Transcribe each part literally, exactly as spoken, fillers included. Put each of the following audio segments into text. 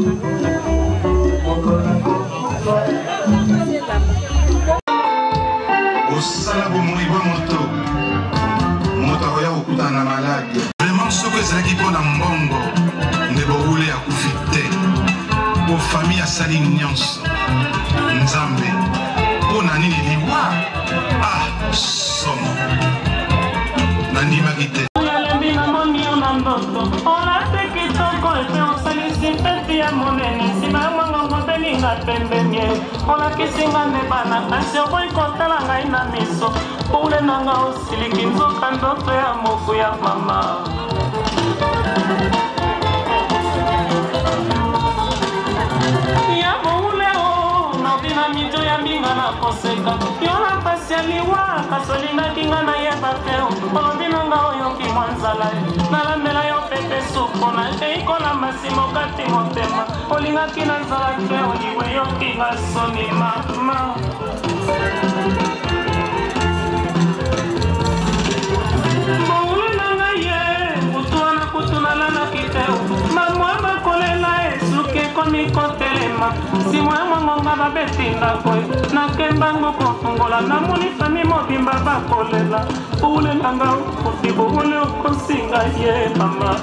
Vraiment, ce que c'est qui prend un bongo, ne peut rouler à couper. Pour famille à Salignos, Nzambe, pour Nani Liwa, ah, somme. Nani Magite. On a kisinga ne bana kasi oi kotala ngai na miso ule nanga osiliki nzoka ndoto ya moku ya mama ya ule o na bina mijo ya mbinga na koseka yona pasi ya liwa kasolinga kinga na yeba teo olobi nanga oyo ki mwanzala nalandela yo pepe suko na keiko na masimo kati motema olinga kina nzala te oliwe yo kinga soni mama Moule nanga ye kutua na kutunala na kiteo mamwa bakolela esuke komi kotelema si mwa mwangonga babetinga kwe na kembango kofungola na muni fami mobimba bakolela ule nanga kutibu ule ukosinga ye mama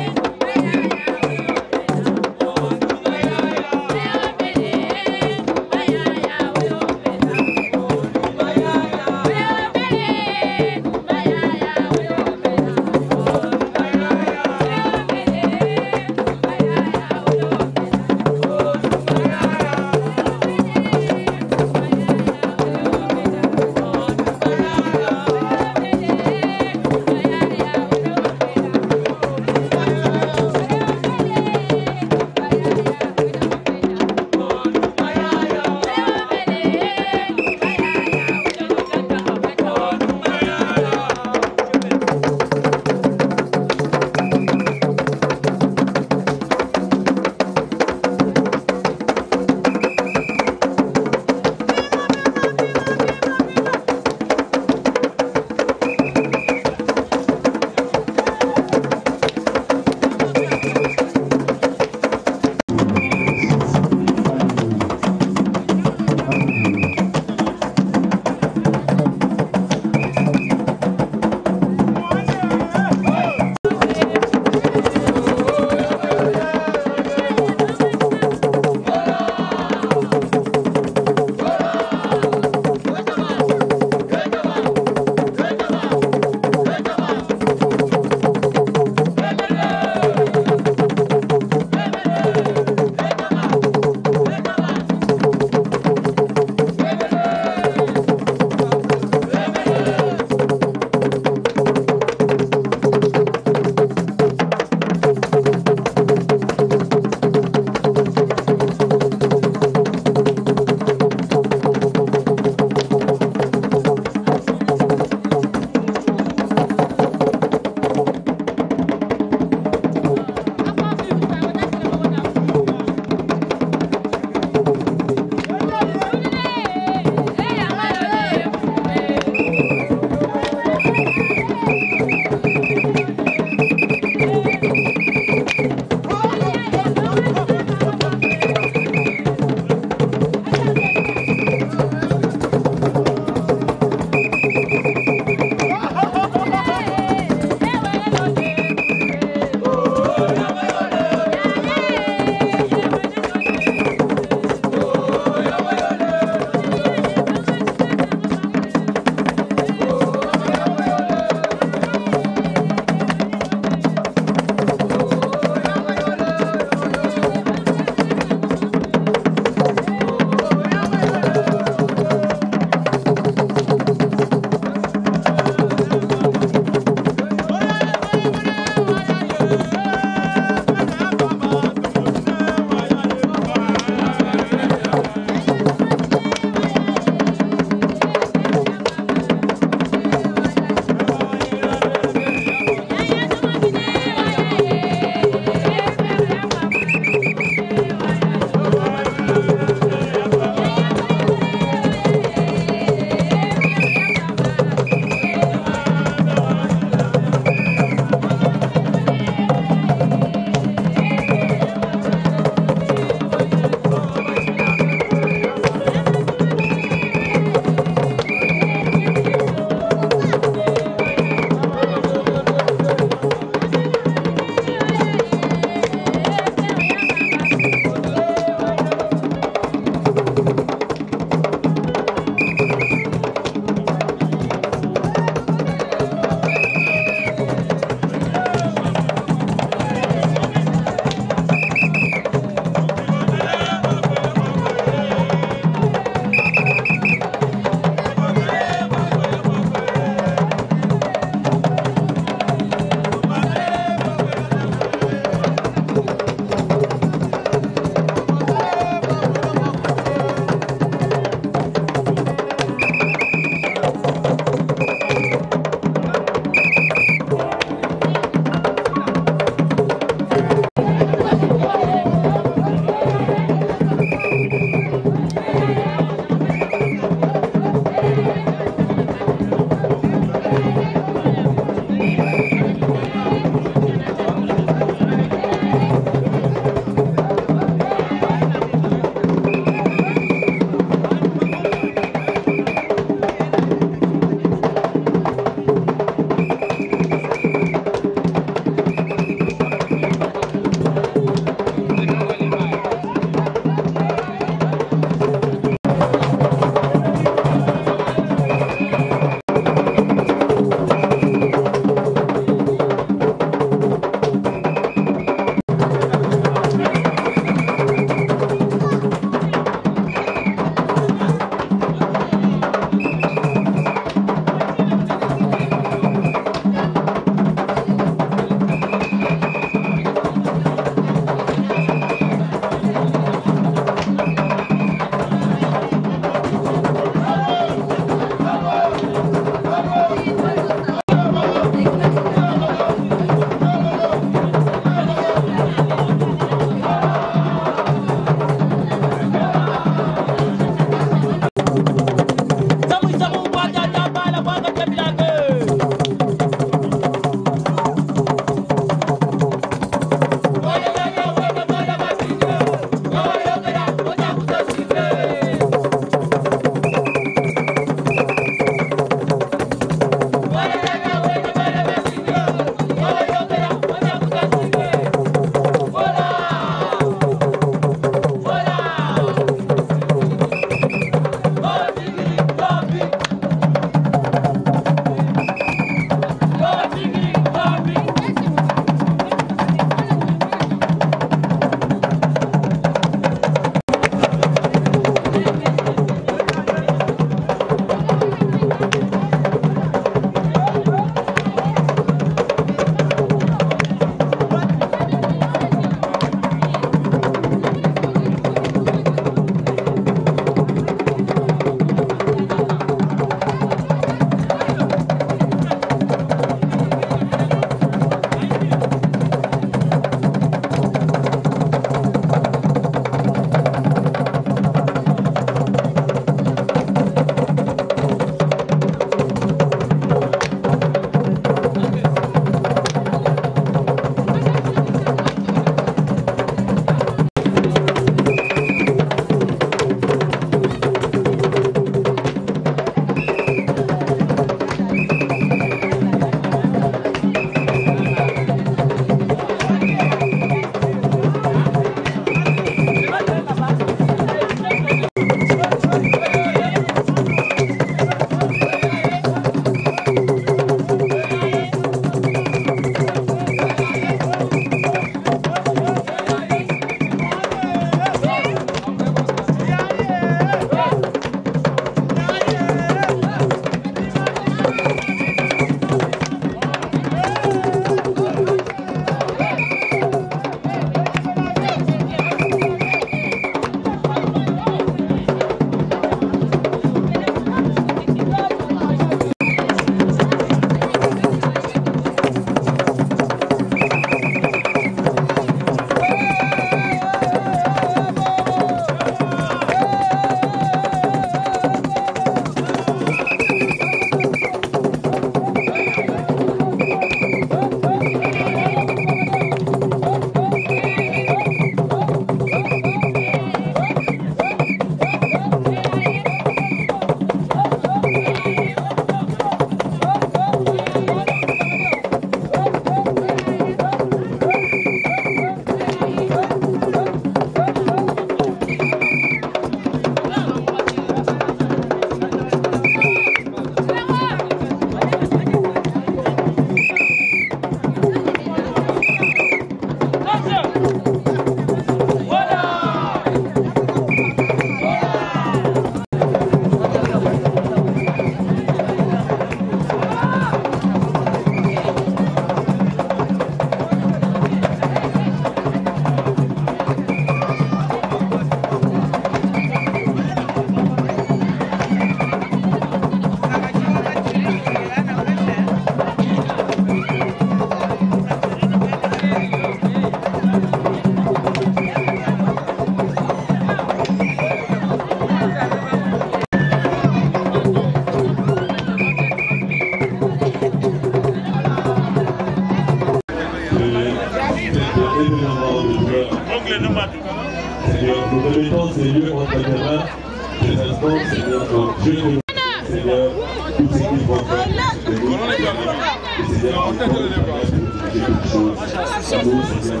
bientôt. Je nous Seigneur, tout ce qui vont faire, de nous, et Seigneur, on peut faire quelque chose à nous, Seigneur.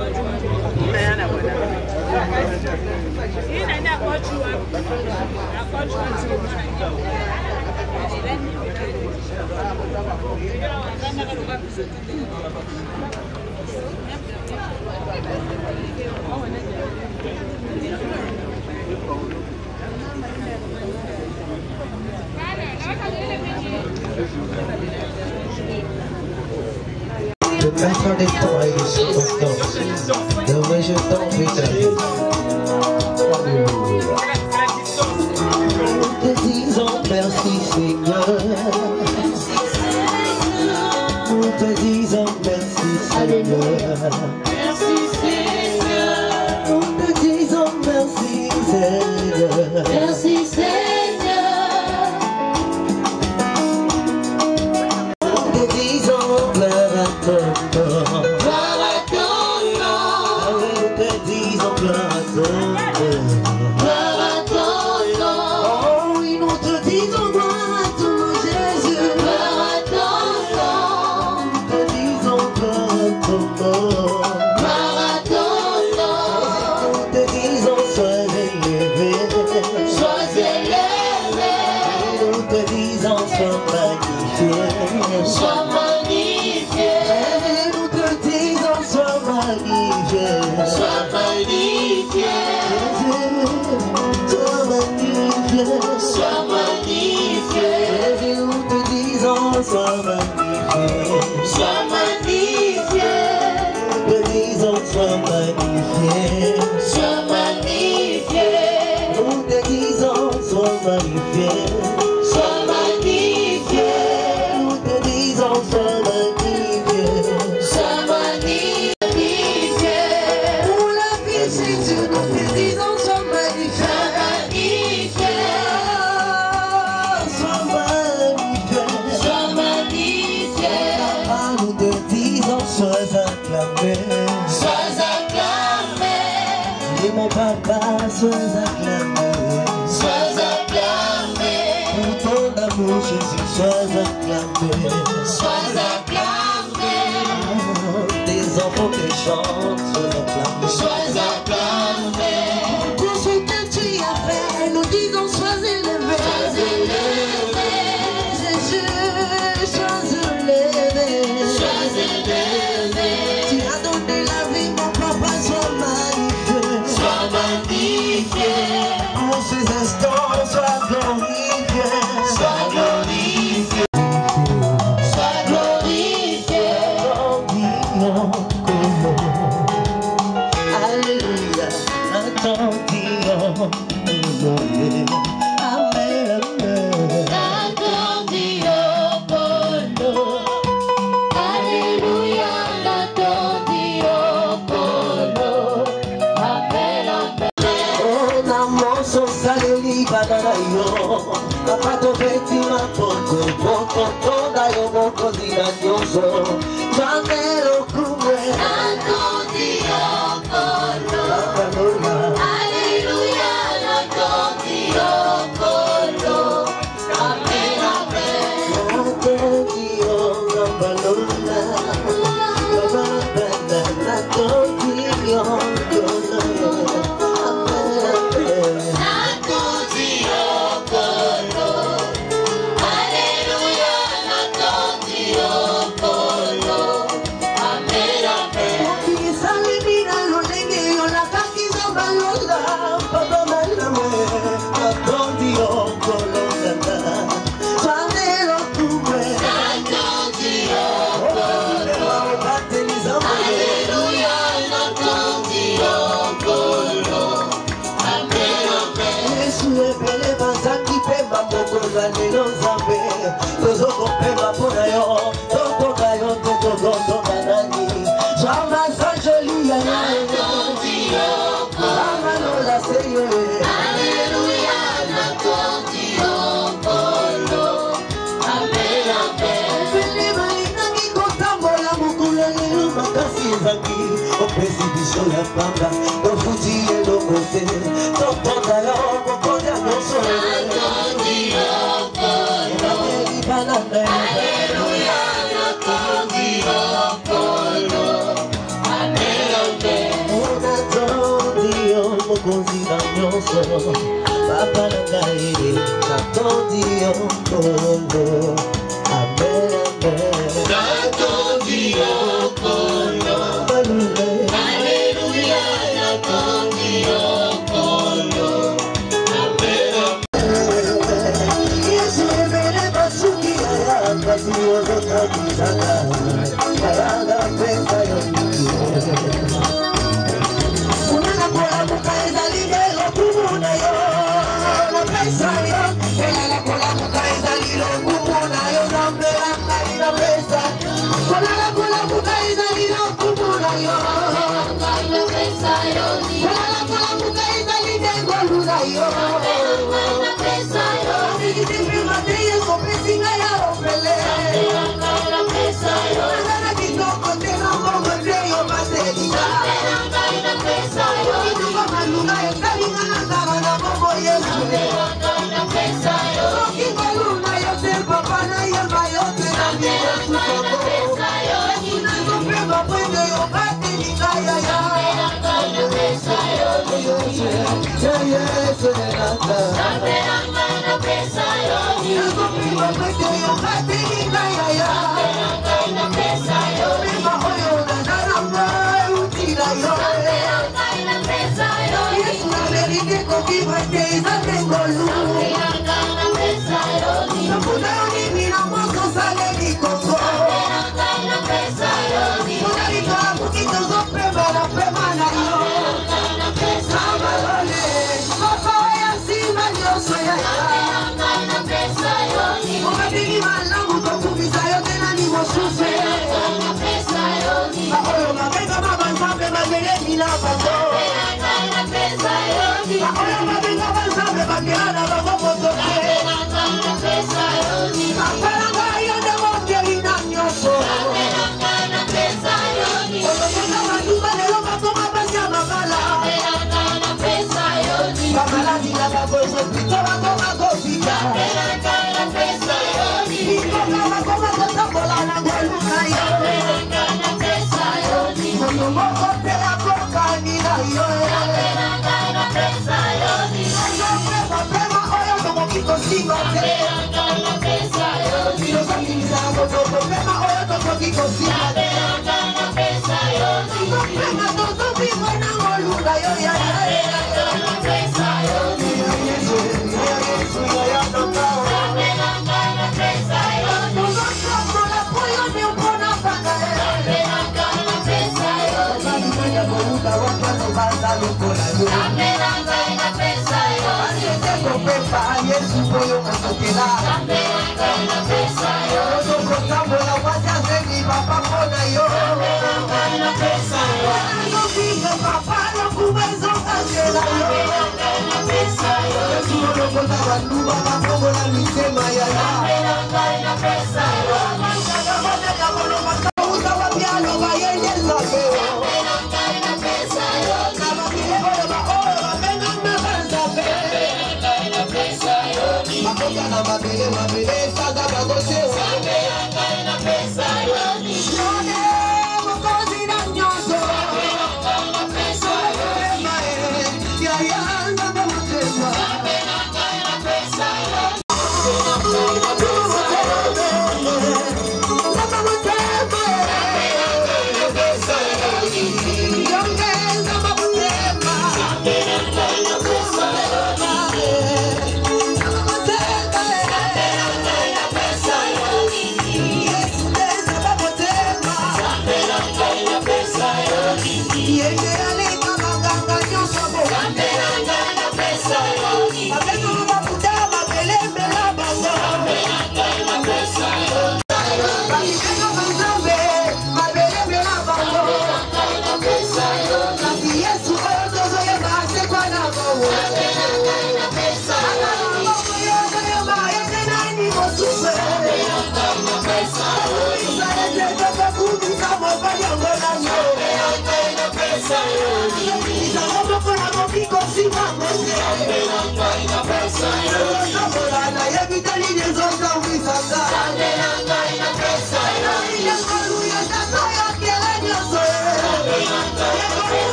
Le maître des temps et des circonstances, ne rejetant plus ta vie. Alléluia. Nous te disons merci Seigneur. Nous te disons merci Seigneur. Merci Seigneur. Nous te disons merci Seigneur. Merci Seigneur. Sois acclamé, sois acclamé, pour ton amour Jésus, sois acclamé, sois acclamé, tes enfants qui chantent, sois acclamé, sois acclamé, pour ce que tu as fait, nous disons sois élevé, sois élevé, Jésus, sois élevé, sois élevé, tu as donné la vie, mon papa, sois magnifié, sois magnifié. Pour ces instants, sois glorifié, sois glorifié, sois glorifié. Alléluia, attendions, amen, amen. Attendions, alléluia, attendions, amen, amen. Saleli banana yo, apato veti ma poco, poco toda yo poco di radioso, manero come, tanto Dio collo, alleluia, tanto Dio collo, amen, amen, tanto Dio campalona, campalona, tanto Dio collo. Panga, no fuji e lo kote, no ponga yo, no ponga no soy. Alléluia, nakondi okolo. On attendit mokonzi na nyonso. Papa na ngai nakondi okolo. Amen, amen. Nakondi okolo. Alléluia, nakondi okolo. Amen, amen. Yesu emele basuki ya kasi wozo kabisaka. Karanga pesa yo. Unana kola muka ezali lelo kumuna yo. Na pesa yo. Unana kola muka ezali lelo kumuna yo. Nambela ngai na pesa. Unana kola muka ezali lelo kumuna yo. Ngai na pesa yo. Unana kola muka ezali lelo luna yo. Ngai na pesa yo. Nikitipi mateye kopesi ngai ya opele. Ngai na pesa yo. Unana kitoko tena mbongo teyo mateli. Ngai na pesa yo. Kituko malunga ekalinga na ndara na mbongo yesu. Ngai na pesa yo. Okingo luna yote papa na yemba yote na mbongo pesa yo. Ekina kopemba pwende yo kati nikaya ya. Ngai na pesa yo. Yesu nata. Ngai na pesa yo. Ekopemba pwende yo kati nikaya ya. Ngai na pesa yo. Pemba hoyo na naramba utila yo. Ngai na pesa yo. Yesu na merite kokiba teiza tengolu. Ngai na pesa yo. Nakuda yoni mina mwako sale nikoko. Ngai na pesa yo. Kuna lika mukito zo pemba na pemba na yo. Ngai na pesa yo. Papa ya sima nyoso ya ya. Ngai na pesa yo. Mwabili malamu kokubisa yo tena ni mosuse. Ngai na pesa yo. Makoyo mabenga mabanzambe mazele mina bako. Ngai na pesa yo. Makoyo mabenga banzambe bakelana bakopotoke. Ngai na pesa yo. Makalanga yonde mwabye ina nyoso. Ngai na pesa yo. Oyokenga matumba lelo makoma basi ya makala. Ngai na pesa yo. Makala nina bakoso pito makoma kofika. Ngai na pesa yo. Ikoka makoma kotambola na ngoluna yo. Ngai na pesa yo. Moyo moko te ya koka nina yo. Ngai na pesa yo. Ayo pema pema oyo tomo kiko singo te. Ngai na pesa yo. Yo saki nizango toko pema oyo tomo kiko singo te. Ngai na pesa yo. Yo pema toto vivo na ngoluna yo ya ya. Ngai na pesa yo. Ya Yesu, ya Yesu, ya ya toka. Ngai na pesa yo. Tozo tozo la poyo ni upona panga. Ngai na pesa yo. Ngai na koluka wakano banda lukola yo. Ngai na pesa yo. Ayete kopepa Yesu poyo kasokela. Ngai na pesa yo. Tozo kotambola wacha zeni papa pona yo. Ngai na pesa yo. Tozo kinga papa no kuwezo kasela yo. Ngai na pesa yo. Yesu lokota wanuba makongo na misema ya ya. Ngai na pesa yo. Mangana mwana ya molo makauza wapiano bayende sabe. Ngai na pesa yo. Kama kile ole maoro wamenga mabanzabe. Ngai na pesa yo. Makoka na mabele mabele saga bagose. Ngai na pesa yo. Yone mokozi na nyoso. Ngai na pesa yo. Ya ya ngamba mutema. Ngai na pesa yo. Ngai na pesa yo. Ngamba mutema. Ngai na pesa yo. Yonge ngamba mutema. Ngai na pesa yo. Ngamba mutema. Ngai na pesa yo.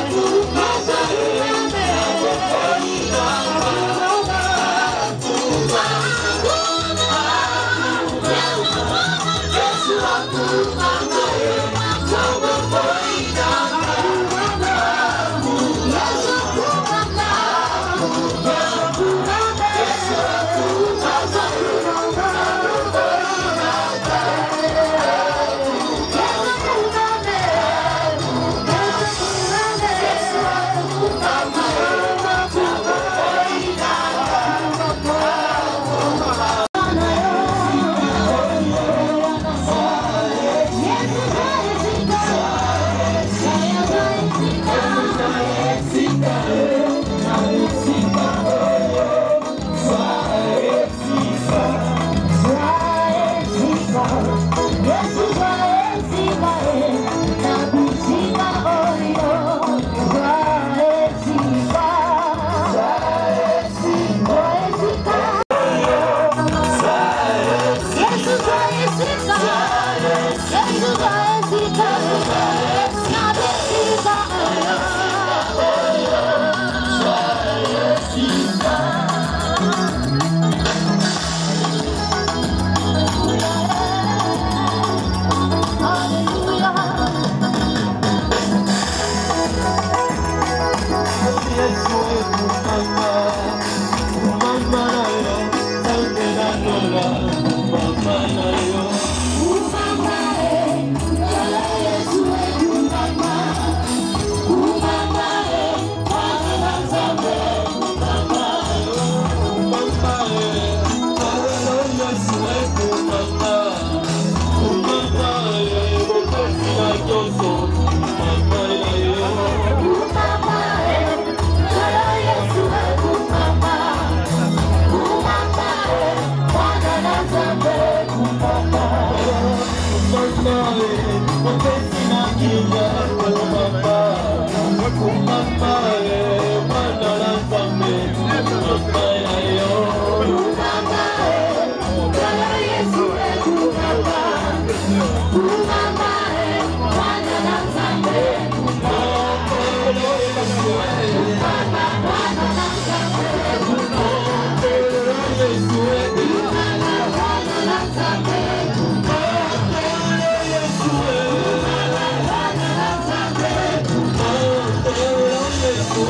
Yes,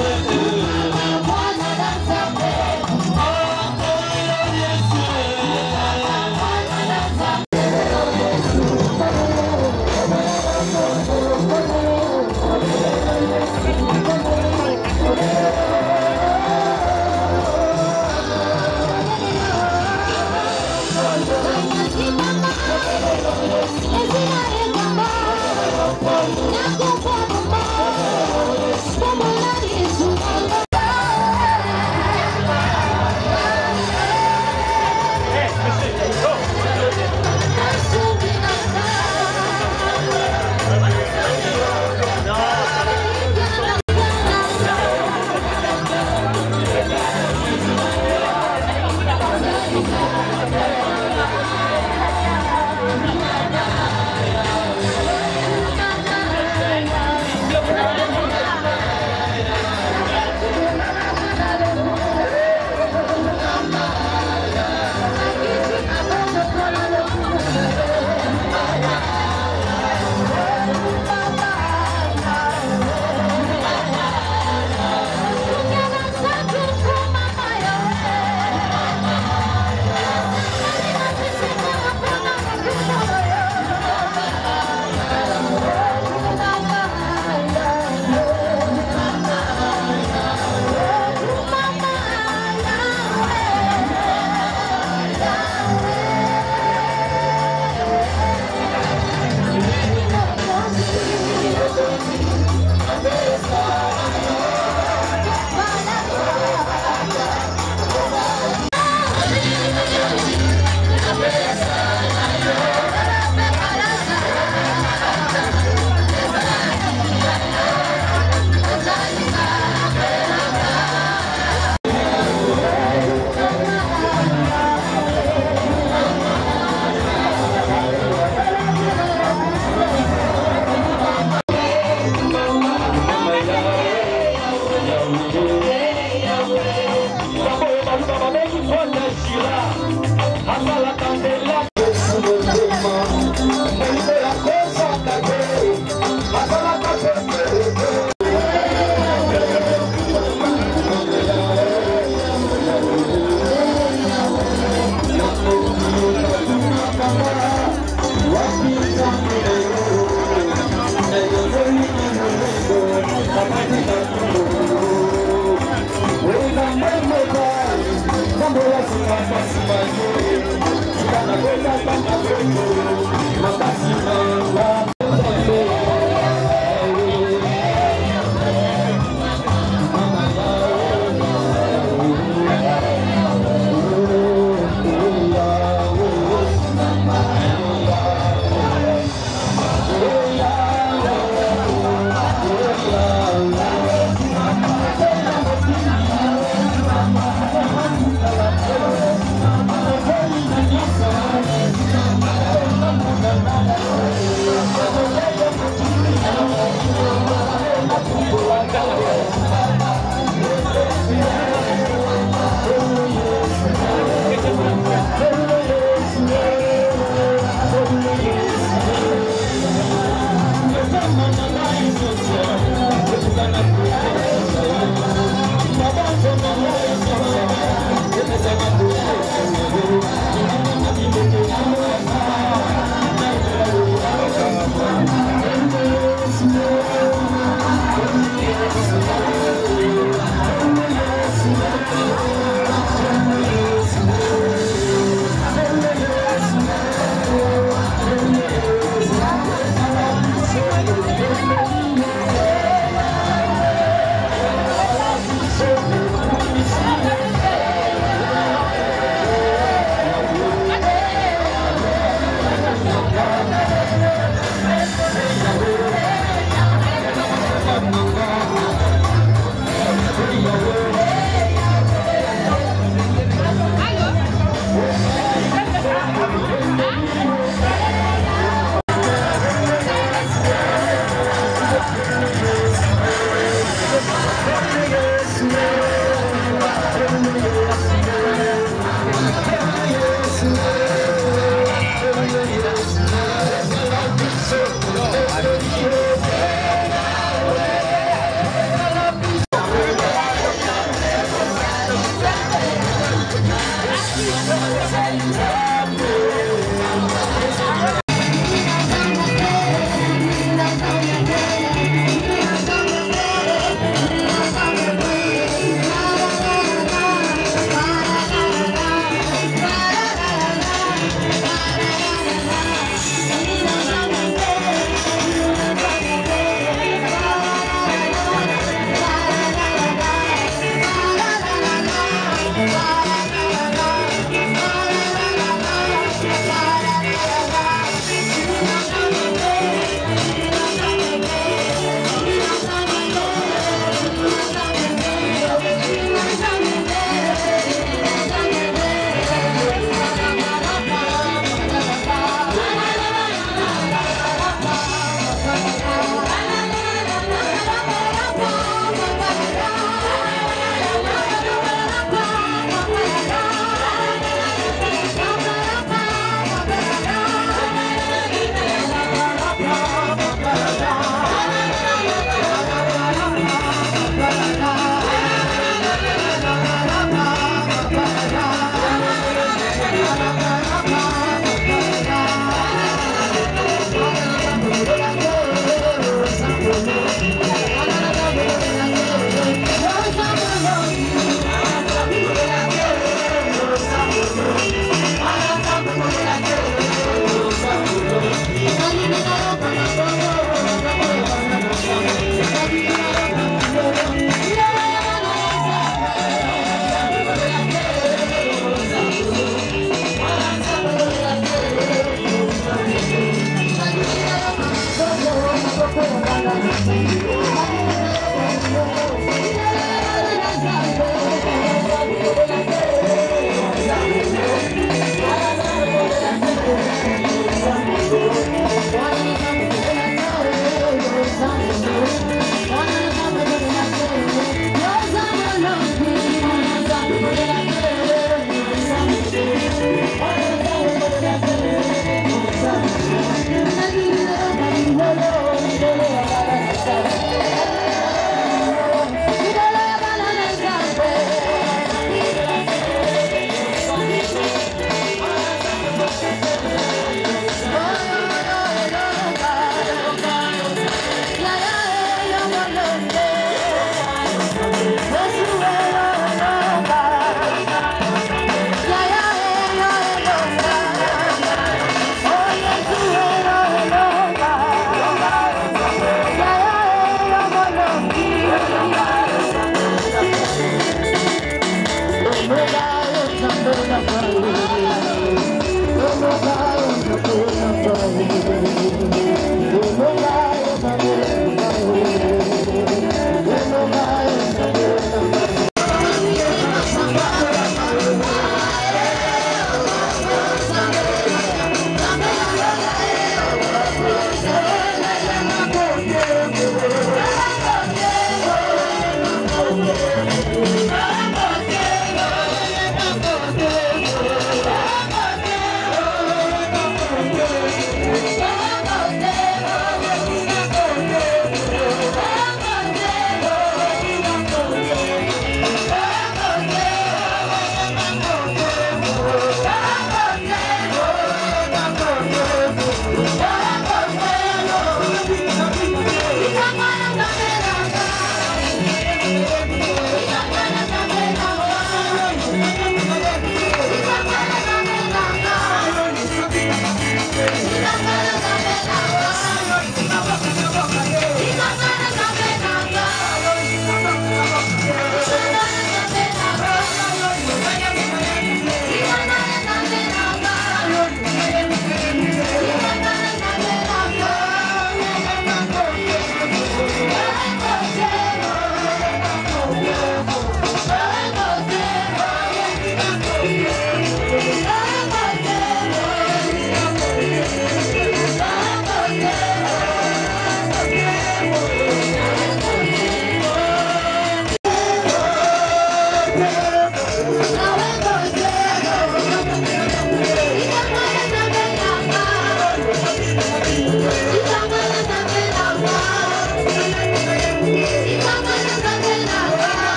Thank you.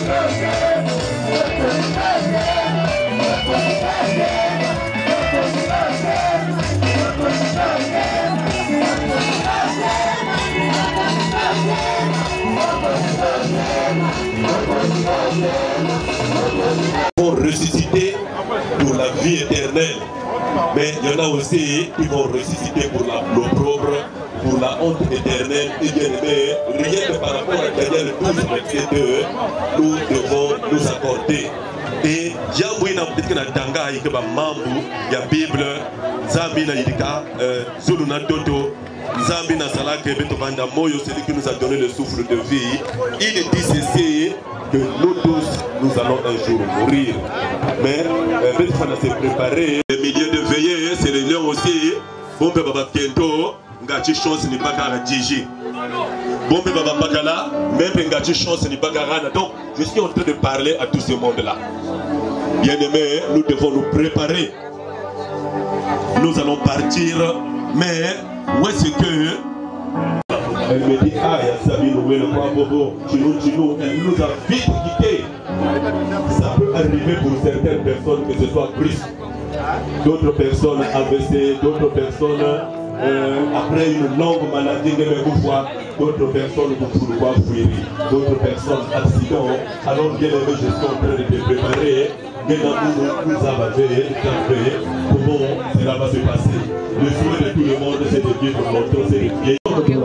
Vont ressusciter pour la vie éternelle, mais il y en a aussi qui vont ressusciter pour l'opprobre, pour la honte éternelle. Et bien aimé, rien que par rapport à Daniel douze, verset deux, nous devons nous accorder. Et Yahweh n'a peut-être qu'un tanga et que ma mambu, ya Bible, Zambi na yidika, Zulu na Toto, Zambi na Salake, Betovanda Moyo, celui qui nous a donné le souffle de vie. Il dit ceci, que nous tous, nous allons un jour mourir. Mais Betovanda s'est préparé. Les milliers de veillées, c'est les lions aussi. Bon, Baba Kento, Ngati chance n'est pas qu'à la Djiji. Bon, Baba Bakala, même Ngati chance n'est pas qu'à la. Donc, je suis en train de parler à tout ce monde-là. Bien aimé, nous devons nous préparer. Nous allons partir, mais où est-ce que... Elle me dit, ah, il y a Sabine, où est le point Bobo, Chino, Chino, elle nous a vite quittés. Ça peut arriver pour certaines personnes, que ce soit Christ, d'autres personnes A V C, d'autres personnes euh, après une longue maladie, d'autres personnes pour pouvoir fuir, d'autres personnes accidents. Alors, bien aimé, je suis en train de te préparer. Maintenant, nous nous avons fait, comment cela va se passer. Le souhait de tout le monde, c'est de vivre notre série.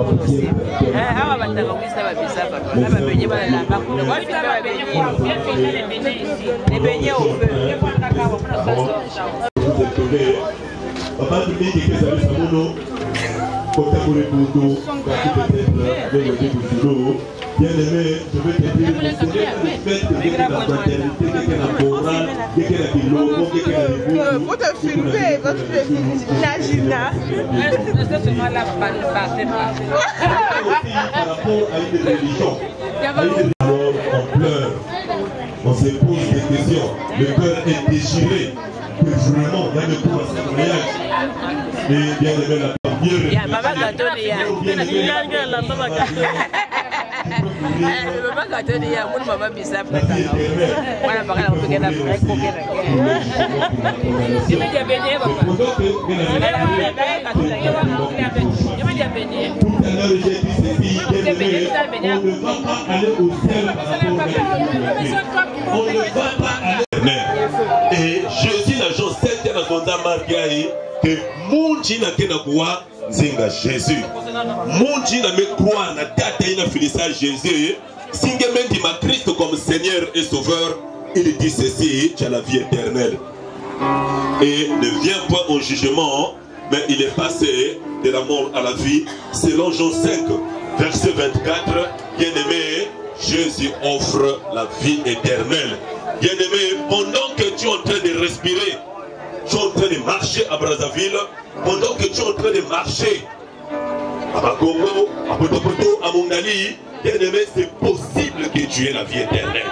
Bien aimé, je veux te dire que c'est le fait que quelqu'un a fraternité, quelqu'un a moral, quelqu'un a des logos, quelqu'un a des goûts. Vous te filmez, votre Najina. Par rapport à une religion, alors on pleure, on se pose des questions, le cœur est déchiré, que vraiment il y a le coup à ce mariage. Et bien aimé, la première. Mama gâteau de ya, mon maman bisa preta. Voilà, par exemple, on peut gagner un coquin. Tu veux dire béni, papa? Tu veux dire béni? On ne va pas aller au ciel par rapport à on ne va pas aller. Et Jésus n'a jamais cette dans son marqué que mon Dieu n'a qu'un quoi. Zinga Jésus. Mon Dieu n'a me croire na tata ina filisa Jésus. Singementi ma Christ comme Seigneur et Sauveur. Il dit ceci, tu as la vie éternelle. Et ne viens pas au jugement, mais il est passé de la mort à la vie. Selon Jean cinq, verset vingt-quatre, bien-aimé, Jésus offre la vie éternelle. Bien-aimé, pendant que tu es en train de respirer, tu es en train de marcher à Brazzaville, pendant que tu es en train de marcher à Bakongo, à Potopoto, à Mongali, bien aimé, c'est possible que tu aies la vie éternelle.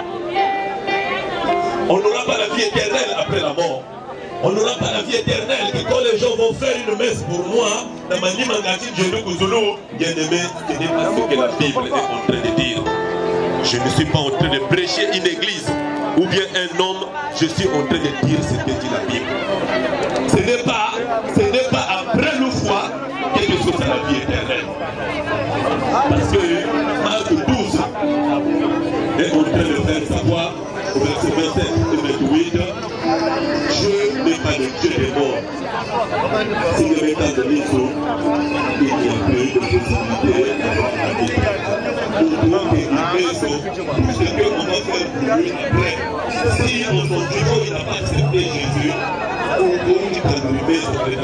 On n'aura pas la vie éternelle après la mort. On n'aura pas la vie éternelle. Que quand les gens vont faire une messe pour moi, dans ma Nimangati, bien aimé, ce n'est pas ce que la Bible est en train de dire. Je ne suis pas en train de prêcher une église ou bien un homme, je suis en train de dire ce que dit la Bible. Ce n'est pas, ce n'est pas après le foi quelque chose à la vie éternelle. Parce que Marc douze est en train de faire savoir au verset vingt-sept et vingt-huit, Dieu n'est pas le Dieu des morts. Si le métal de l'Israël, il n'y a plus de possibilité d'avoir la vie. Donc, il tout ce qu'on va faire pour lui après. Si aujourd'hui il n'a pas accepté Jésus, on peut arriver sur les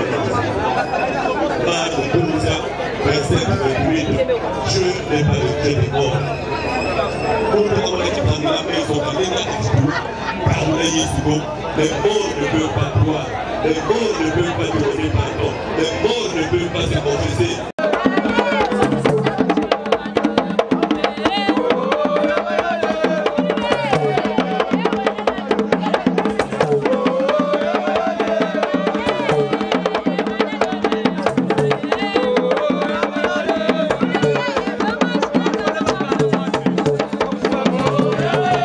Marc douze, verset vingt-huit, Dieu n'est pas le Dieu des morts. Pourquoi on a dit qu'on a fait son famille, les morts ne peuvent pas croire, les morts ne peuvent pas demander pardon, les morts ne peuvent pas se confesser. Yeah.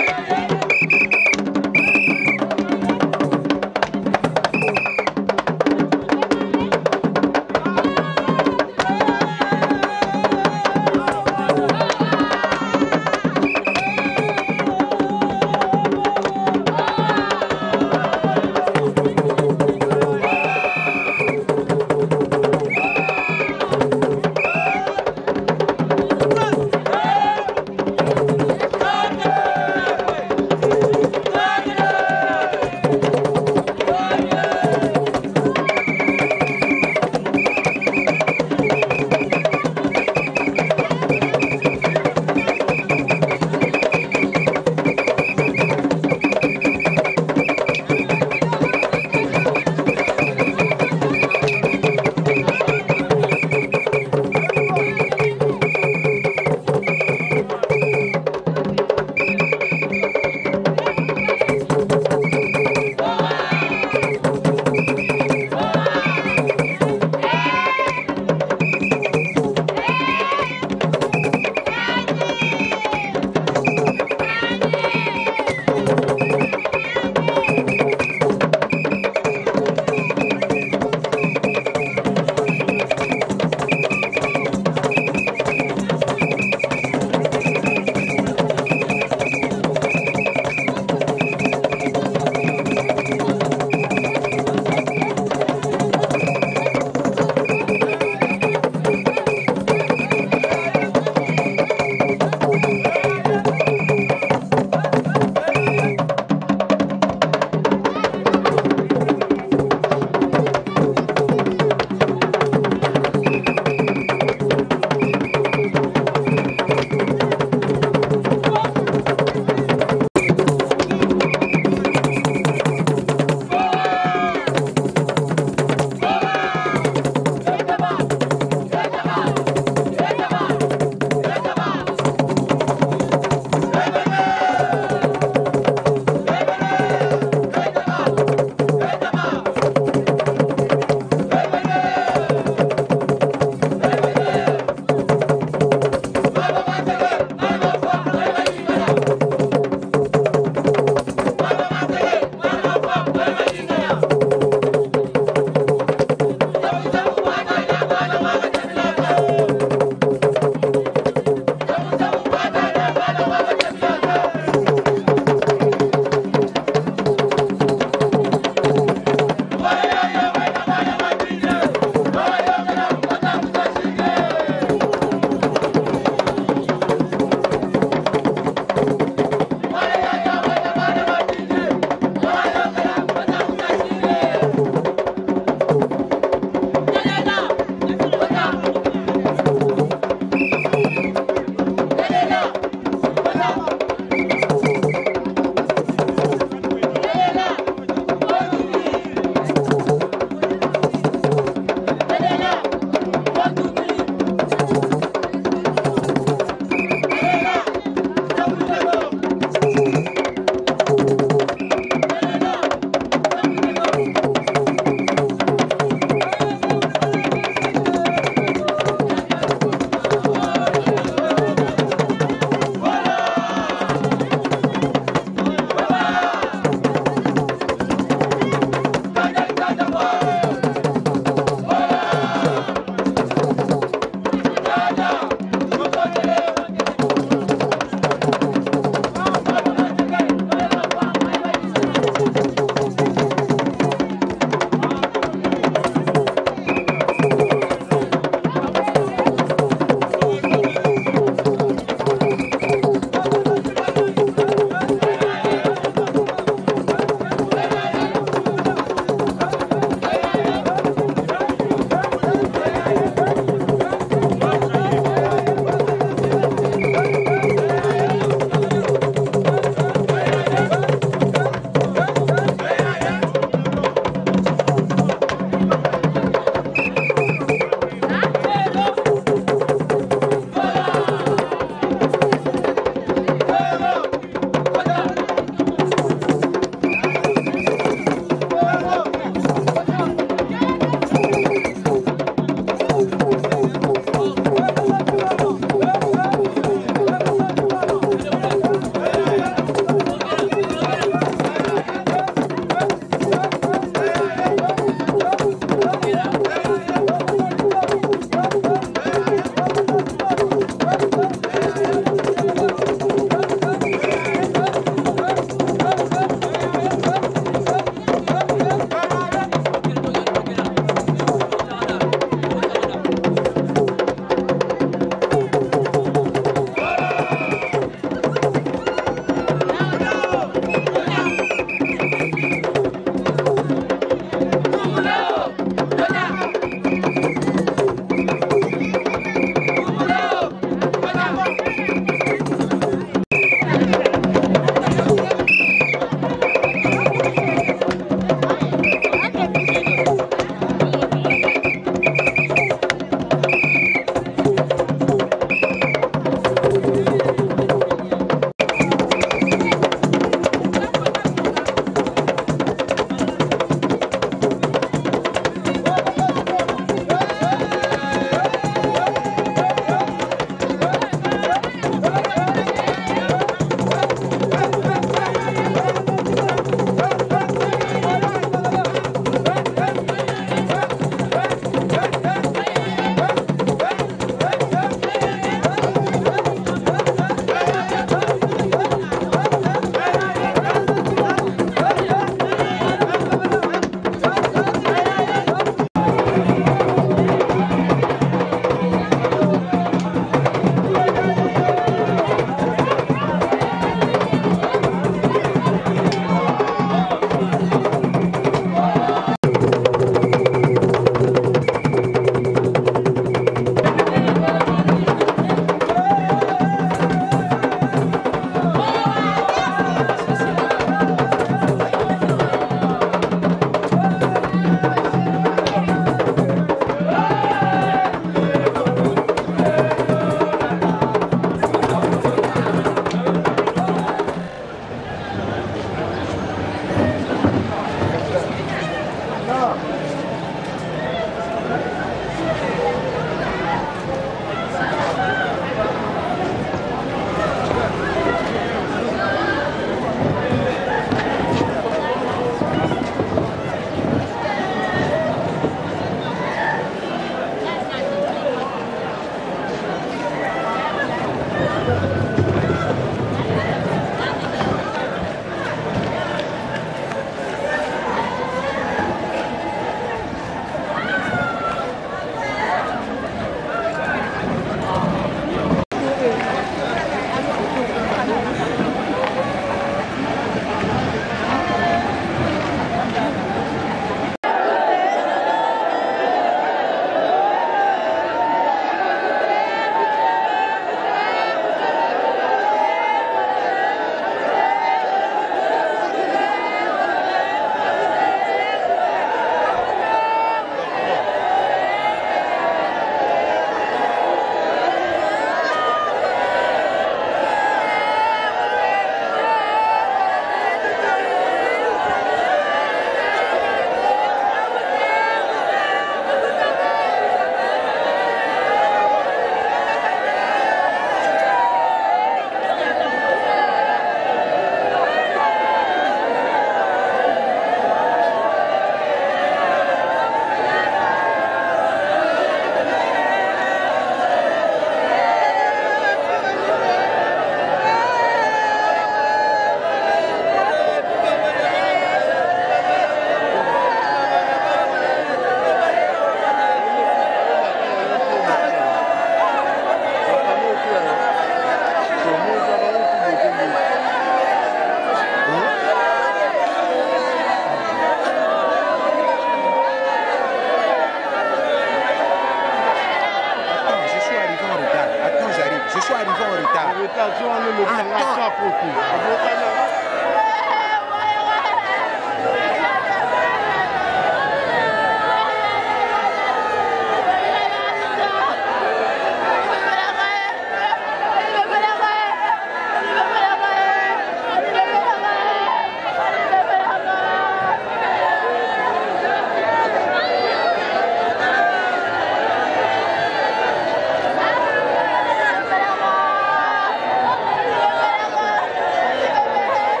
Attends.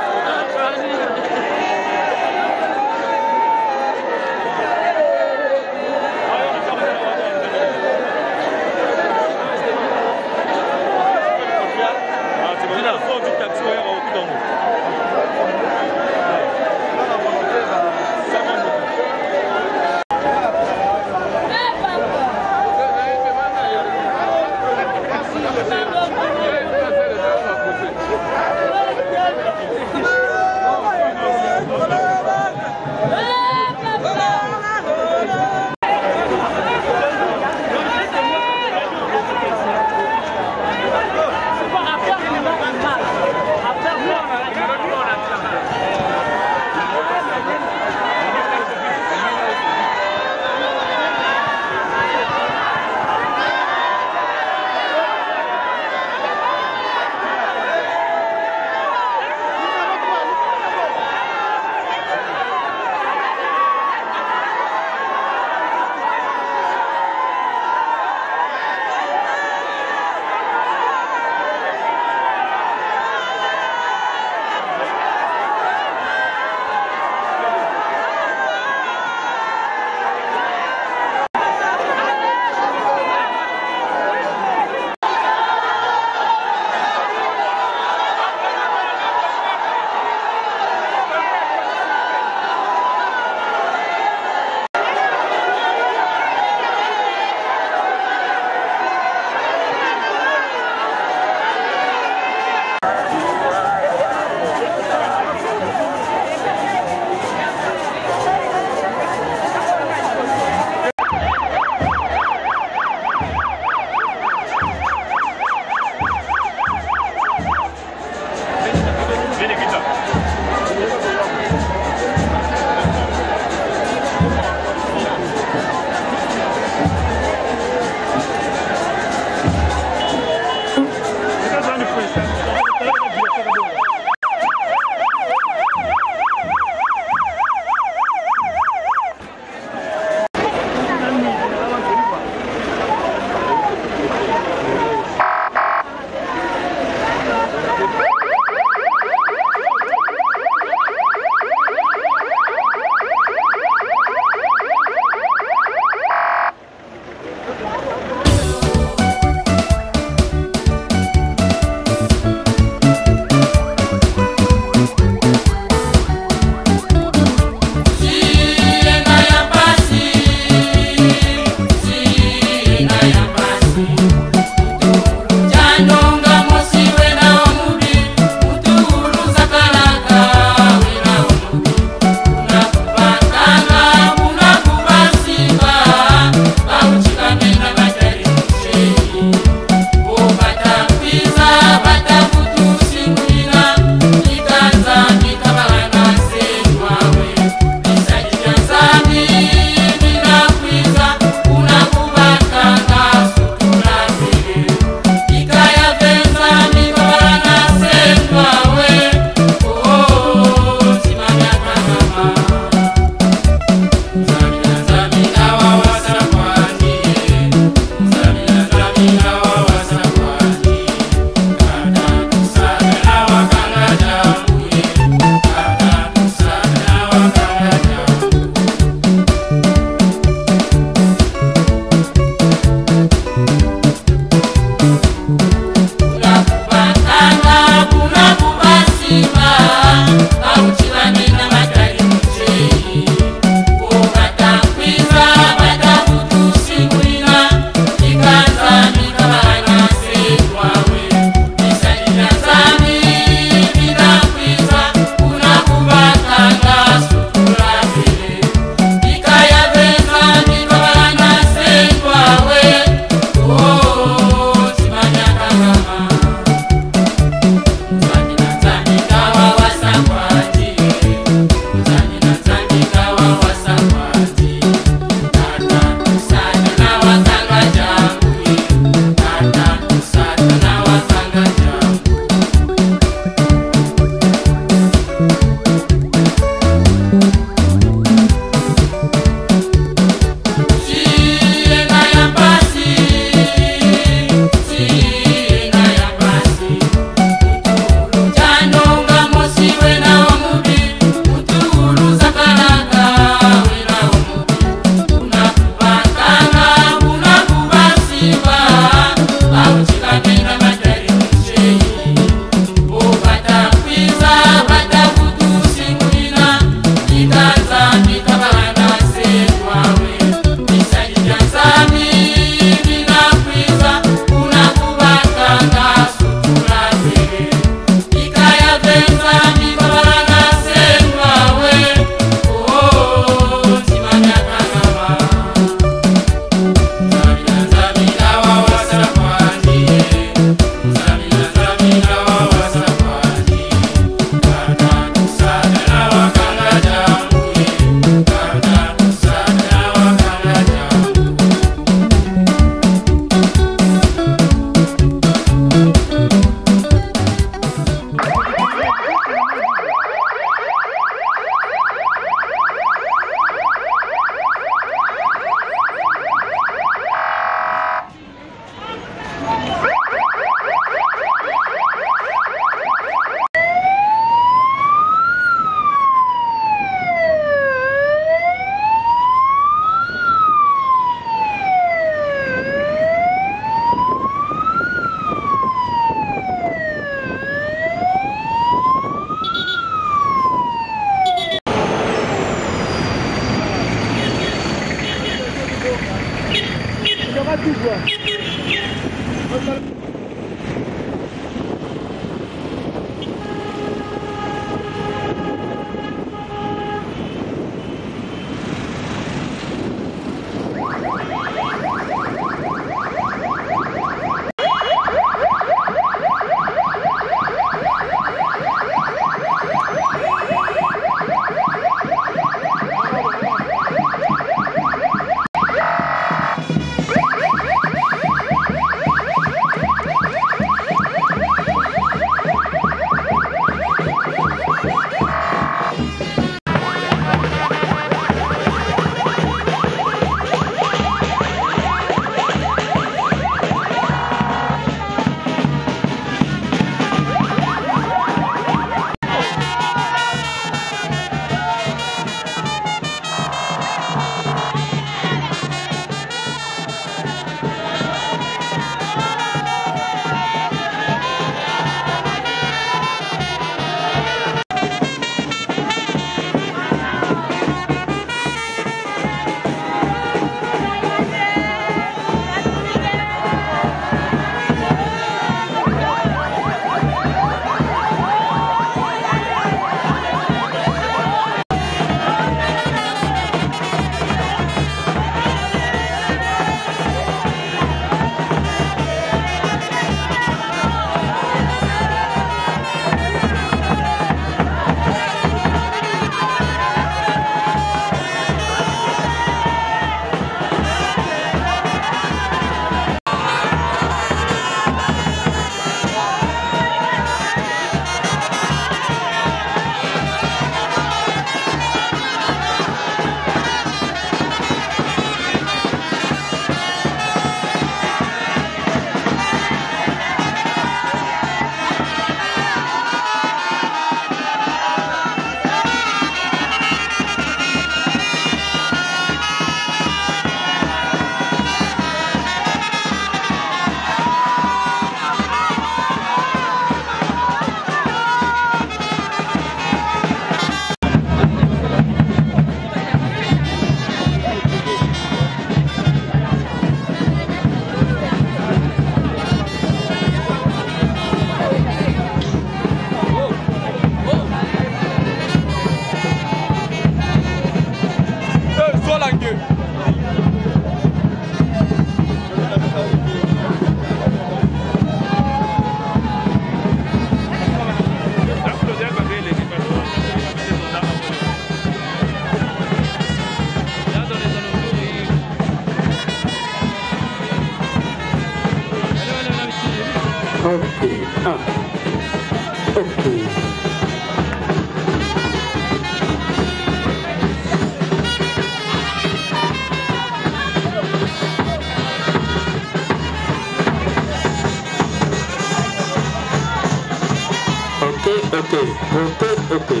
Okay, okay, okay.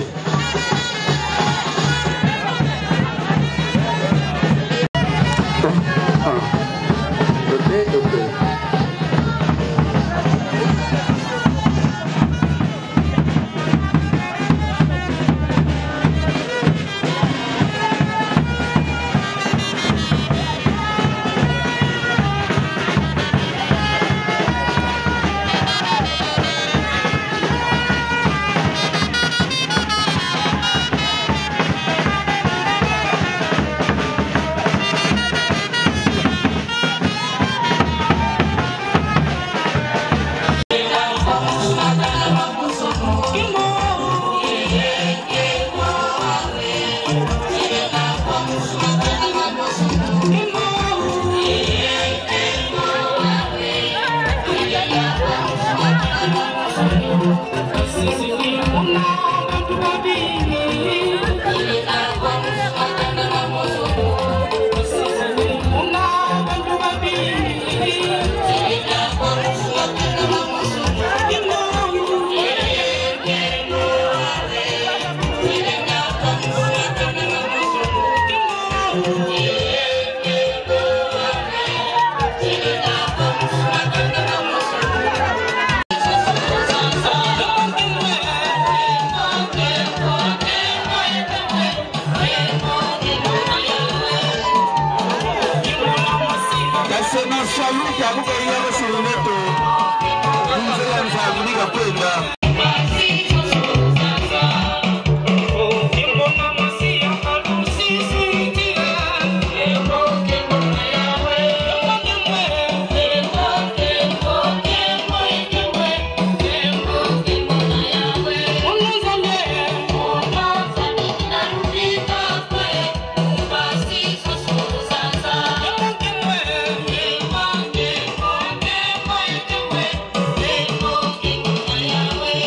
Okay, okay. Thank you.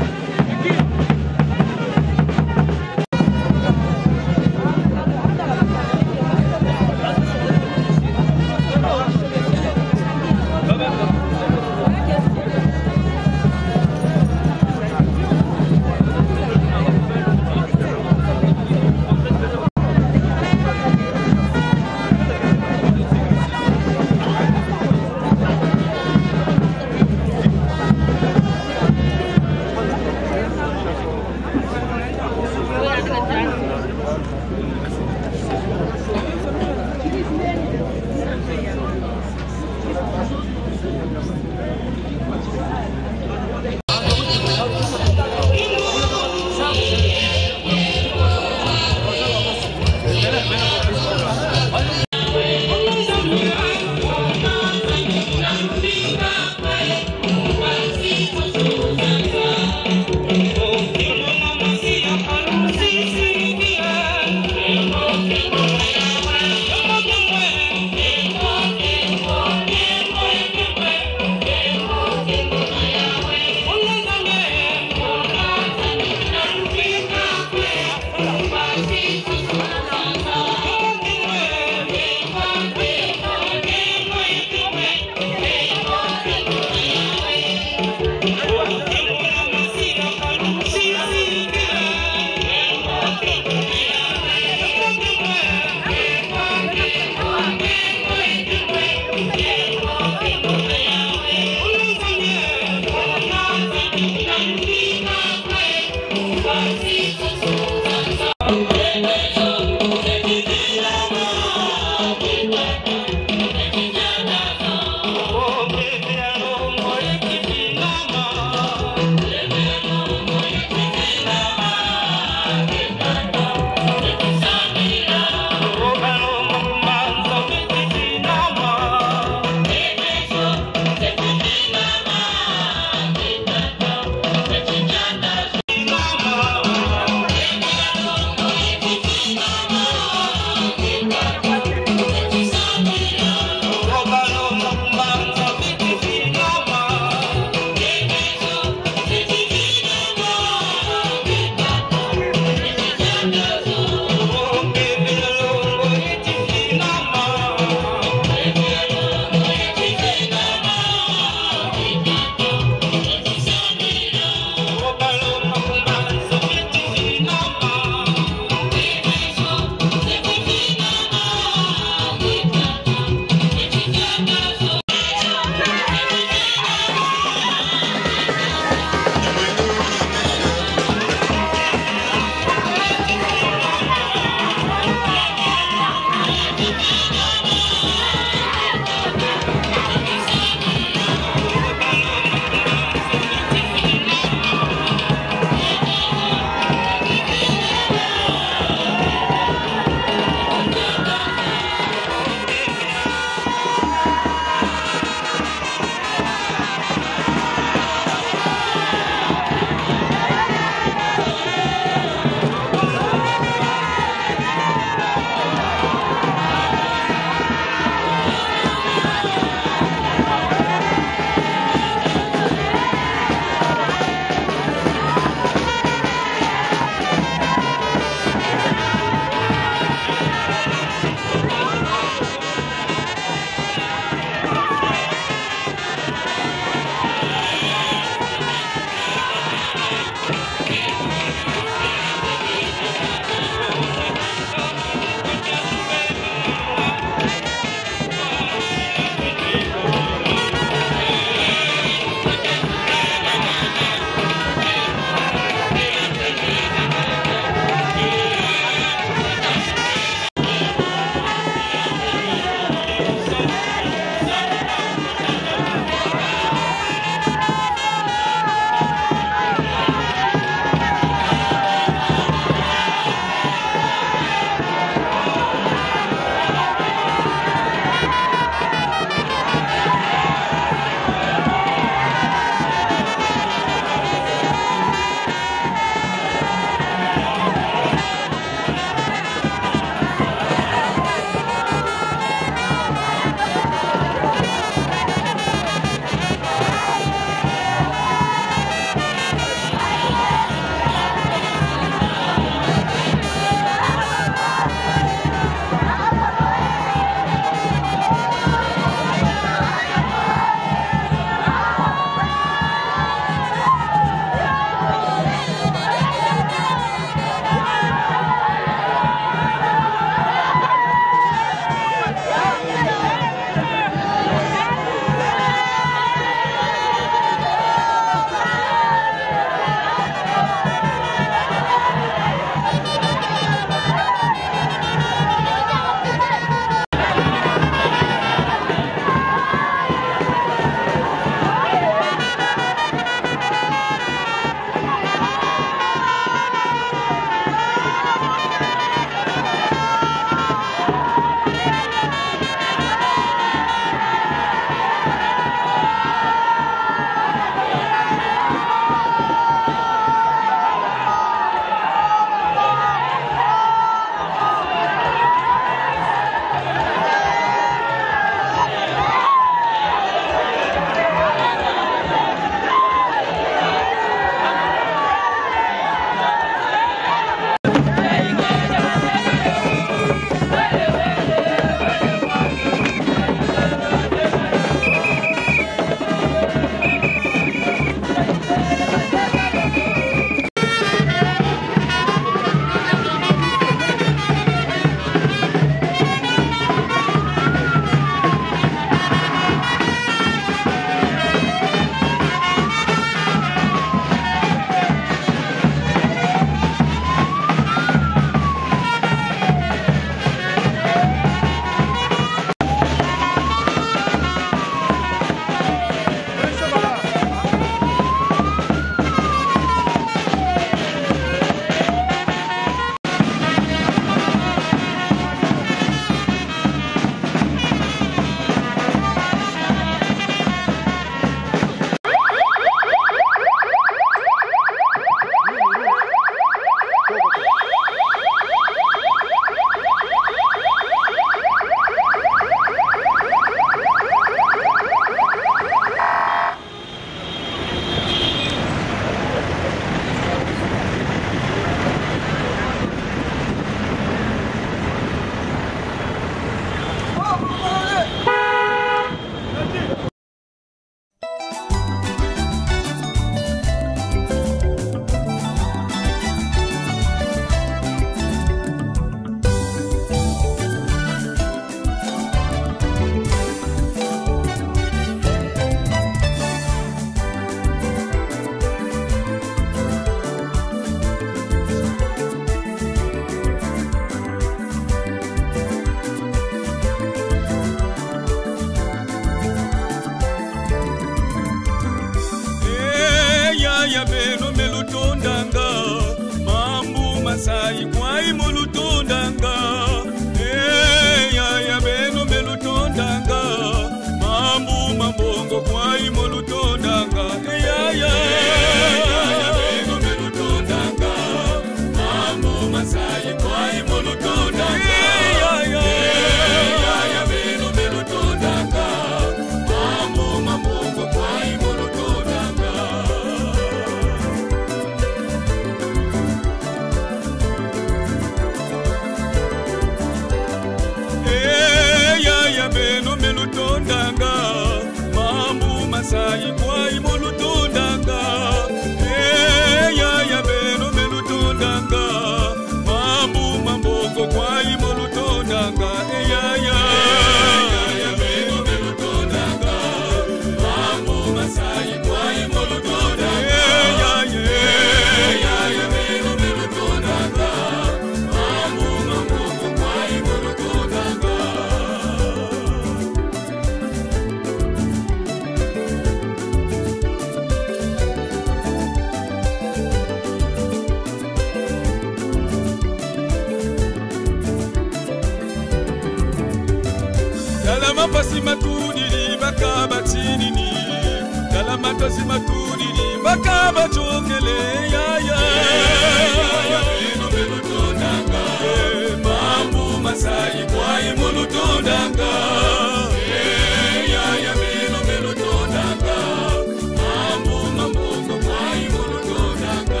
Dalama pasi matudiri baka batinini. Dalama tosi matudiri baka bachokele ya ya. Ya beno beno tonanga. Mambu masai kwa imulu tonanga. Ya ya beno beno tonanga. Mambu mambu kwa imulu tonanga.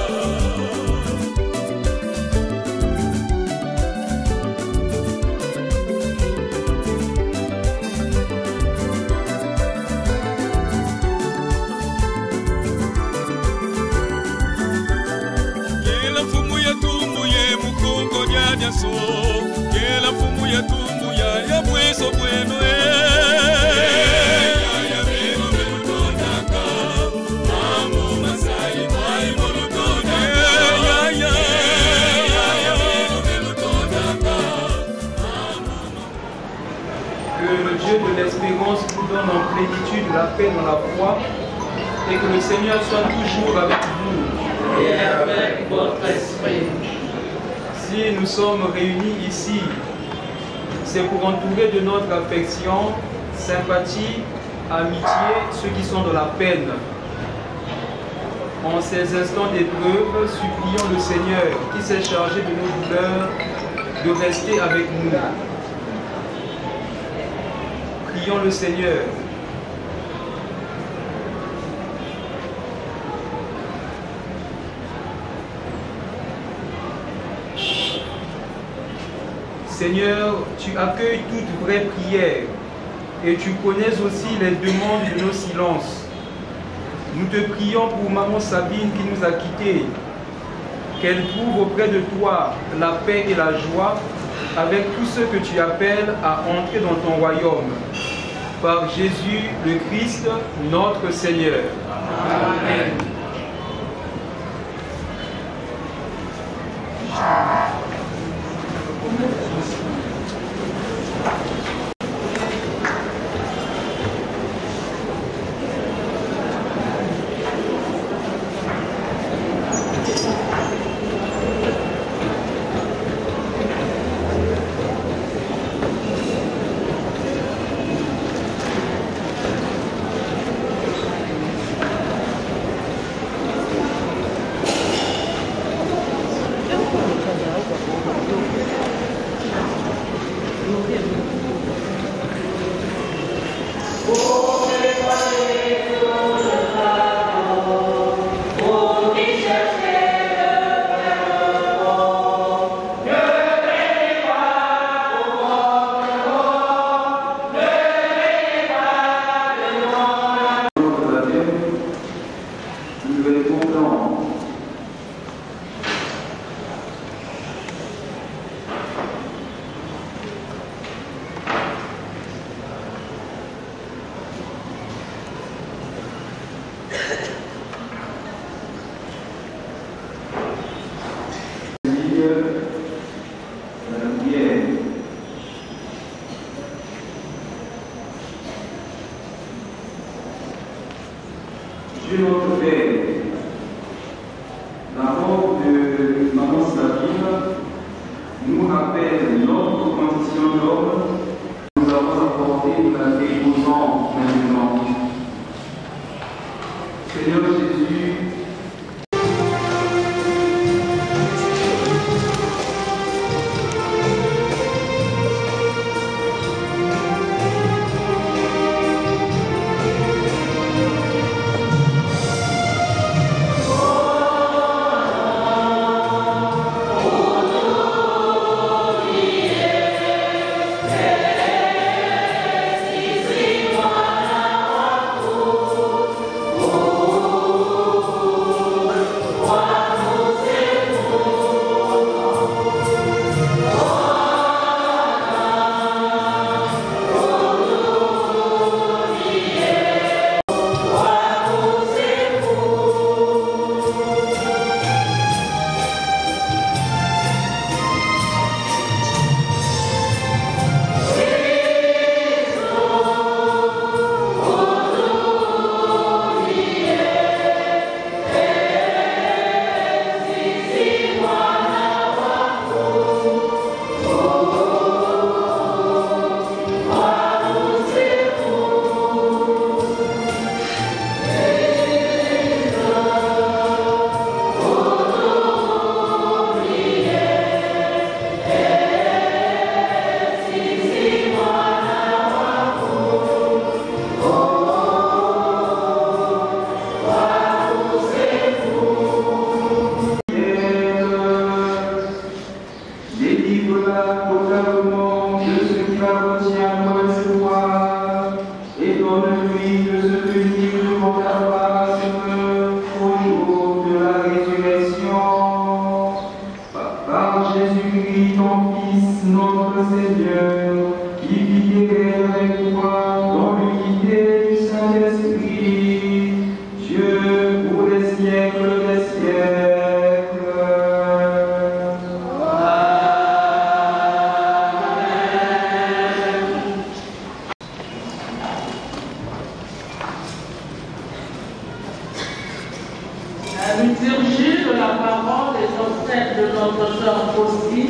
So, que la fumu ya tumbu ya ya bweso bueno eh ya beno beno tonaka mamu masai kwai bolo tonaka ya ya ya beno beno tonaka. Que le Dieu de l'espérance vous donne en plénitude la paix dans la foi et que le Seigneur soit toujours avec vous et avec votre esprit. Si nous sommes réunis ici, c'est pour entourer de notre affection, sympathie, amitié ceux qui sont dans la peine. En ces instants d'épreuve, supplions le Seigneur qui s'est chargé de nos douleurs de rester avec nous. Prions le Seigneur. Seigneur, tu accueilles toute vraie prière et tu connais aussi les demandes de nos silences. Nous te prions pour maman Sabine qui nous a quittés, qu'elle trouve auprès de toi la paix et la joie avec tous ceux que tu appelles à entrer dans ton royaume. Par Jésus le Christ, notre Seigneur. Amen. Dieu notre Père, la mort de maman Sabine nous rappelle notre condition d'homme. Nous avons apporté, nous la déposons maintenant. Seigneur Jésus, Oh, la retiens pour recevoir, et donne-lui de se tenir devant ta face au jour de la résurrection. Par Jésus-Christ, ton Fils, notre Seigneur, qui vit et règne avec toi dans l'unité du Saint-Esprit, Dieu pour les siècles des siècles. La liturgie de la parole des obsèques de notre sœur Faustine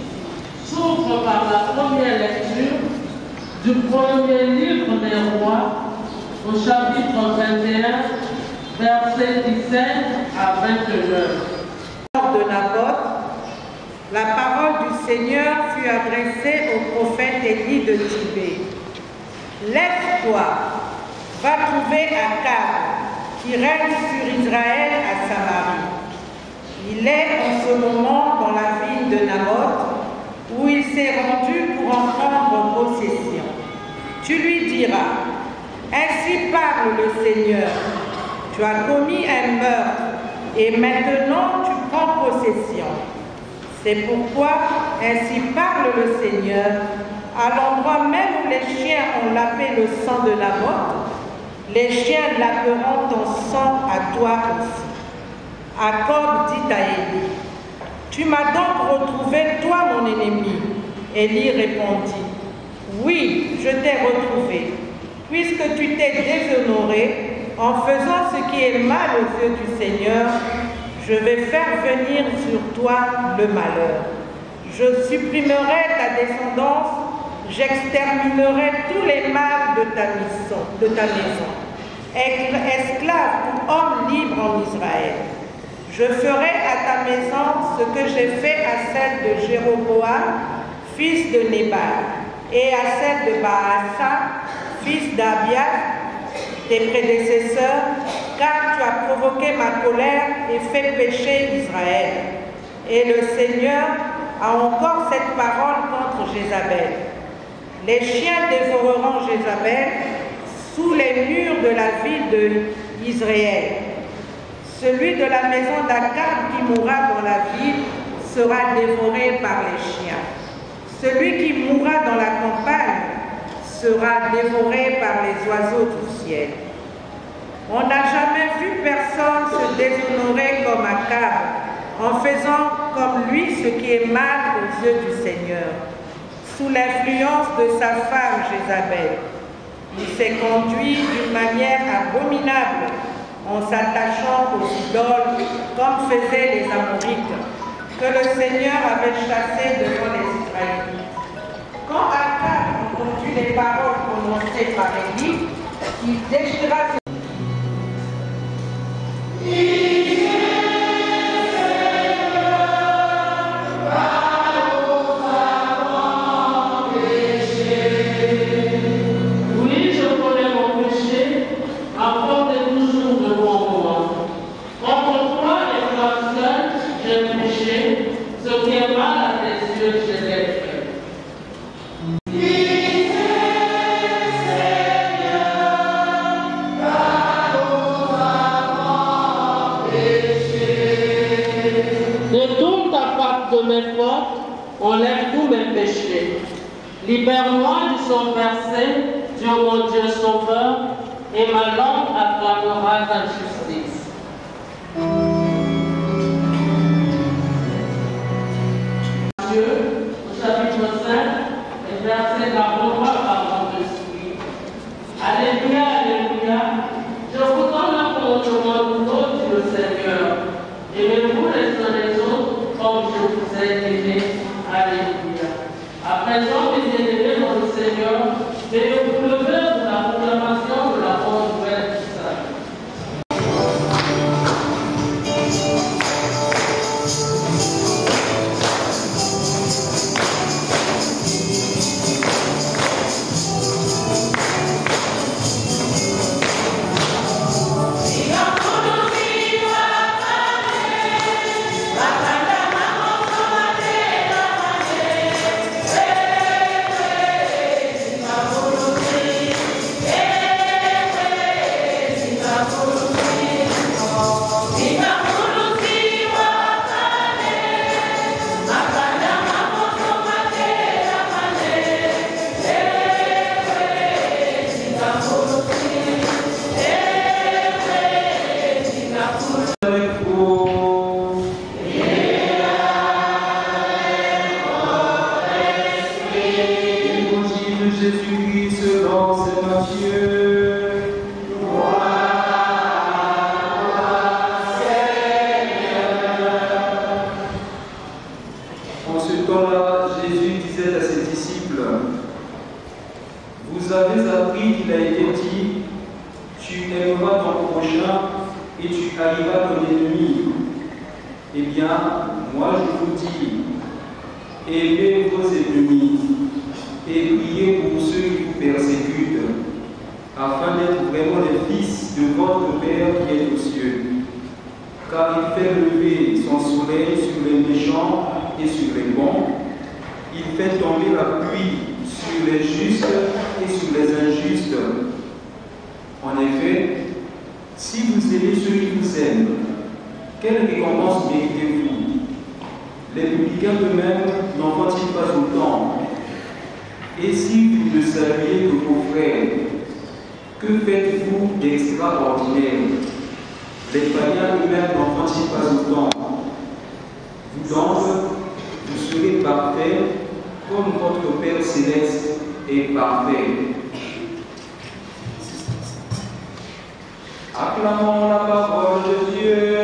s'ouvre par la première lecture du premier livre des rois au chapitre vingt et un, versets dix-sept à vingt-neuf. De Naboth, la parole du Seigneur fut adressée au prophète Élie de Tibée. Lève-toi, va trouver Akab, qui règne sur Israël à Samarie. Il est en ce moment dans la ville de Naboth, où il s'est rendu pour en prendre possession. Tu lui diras, ainsi parle le Seigneur, tu as commis un meurtre, et maintenant tu prends possession. C'est pourquoi, ainsi parle le Seigneur, à l'endroit même où les chiens ont lapé le sang de Naboth, les chiens laperont ton sang à toi aussi. Jacob dit à Élie, tu m'as donc retrouvé, toi mon ennemi. Élie répondit, oui, je t'ai retrouvé, puisque tu t'es déshonoré en faisant ce qui est mal aux yeux du Seigneur. Je vais faire venir sur toi le malheur. Je supprimerai ta descendance, j'exterminerai tous les mâles de ta maison, de ta maison, esclaves ou hommes libres en Israël. Je ferai à ta maison ce que j'ai fait à celle de Jéroboam, fils de Nébat, et à celle de Baasa, fils d'Abiad, tes prédécesseurs, car tu as provoqué ma colère et fait pécher Israël. Et le Seigneur a encore cette parole contre Jézabel. Les chiens dévoreront Jézabel sous les murs de la ville d'Israël. Celui de la maison d'Akab qui mourra dans la ville sera dévoré par les chiens. Celui qui mourra dans la campagne sera dévoré par les oiseaux du ciel. On n'a jamais vu personne se déshonorer comme Akab en faisant comme lui ce qui est mal aux yeux du Seigneur. Sous l'influence de sa femme Jézabel, il s'est conduit d'une manière abominable en s'attachant aux idoles comme faisaient les Amorites, que le Seigneur avait chassés devant les Israélites. Quand Akab entendit les paroles prononcées par Élie, il déchira ses... Enlève tous mes péchés. Libère-moi du sang versé, Dieu mon Dieu sauveur, et ma langue acclamera ta justice. Dieu, au chapitre cinq, et verset quarante-trois à trente-six. Alléluia, alléluia. Je vous donne un commandement nouveau, dit le Seigneur. Aimez-vous les uns les autres comme je vous ai aimé. Alléluia. À présent, mes bien-aimés dans le Seigneur, veuillez vous lever pour la proclamation de la bonne nouvelle du salut. Hey! Jésus-Christ selon saint Matthieu. En ce temps-là, Jésus disait à ses disciples, vous avez appris qu'il a été dit, tu aimeras ton prochain et tu haïras ton ennemi. Eh bien, moi je vous dis, aimez vos ennemis et priez pour ceux qui vous persécutent, afin d'être vraiment les fils de votre Père qui est aux cieux. Car il fait lever son soleil sur les méchants et sur les bons, il fait tomber la pluie sur les justes et sur les injustes. En effet, si vous aimez ceux qui vous aiment, quelle récompense méritez-vous? Les publicains eux-mêmes n'en font-ils pas autant? Et si vous ne saluez que vos frères, que faites-vous d'extraordinaire? Les païens eux-mêmes n'en font-ils pas autant? Vous donc, vous serez parfaits comme votre Père céleste est parfait. Acclamons la parole de Dieu.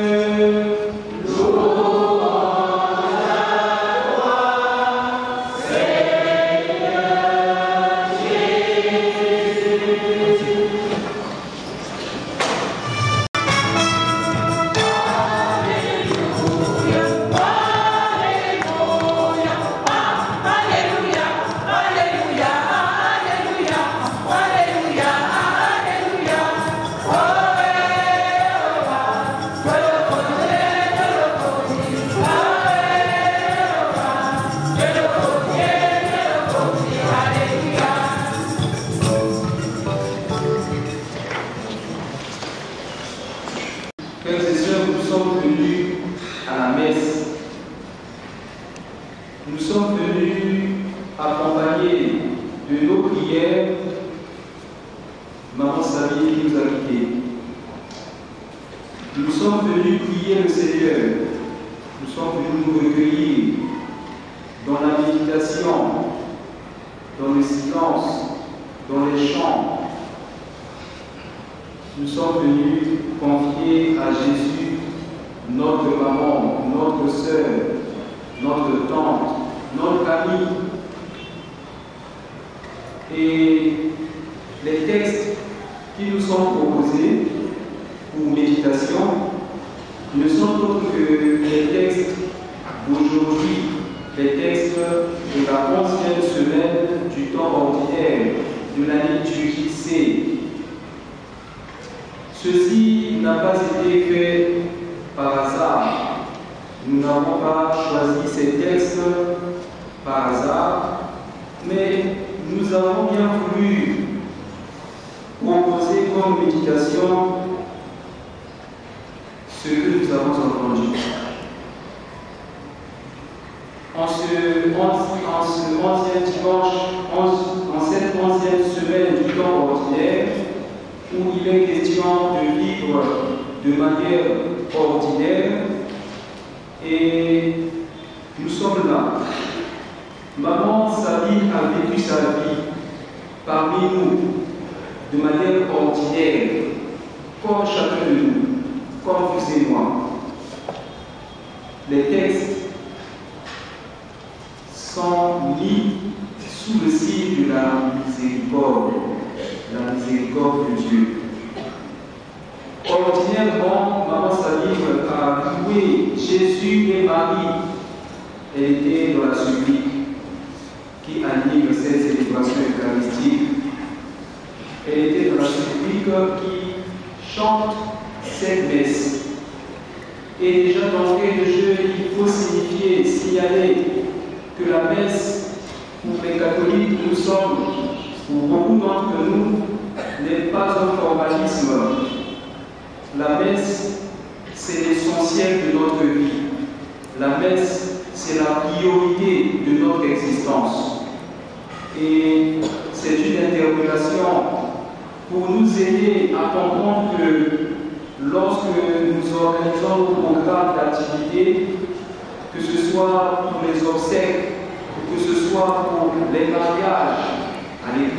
Que ce soit pour les obsèques, que ce soit pour les mariages, à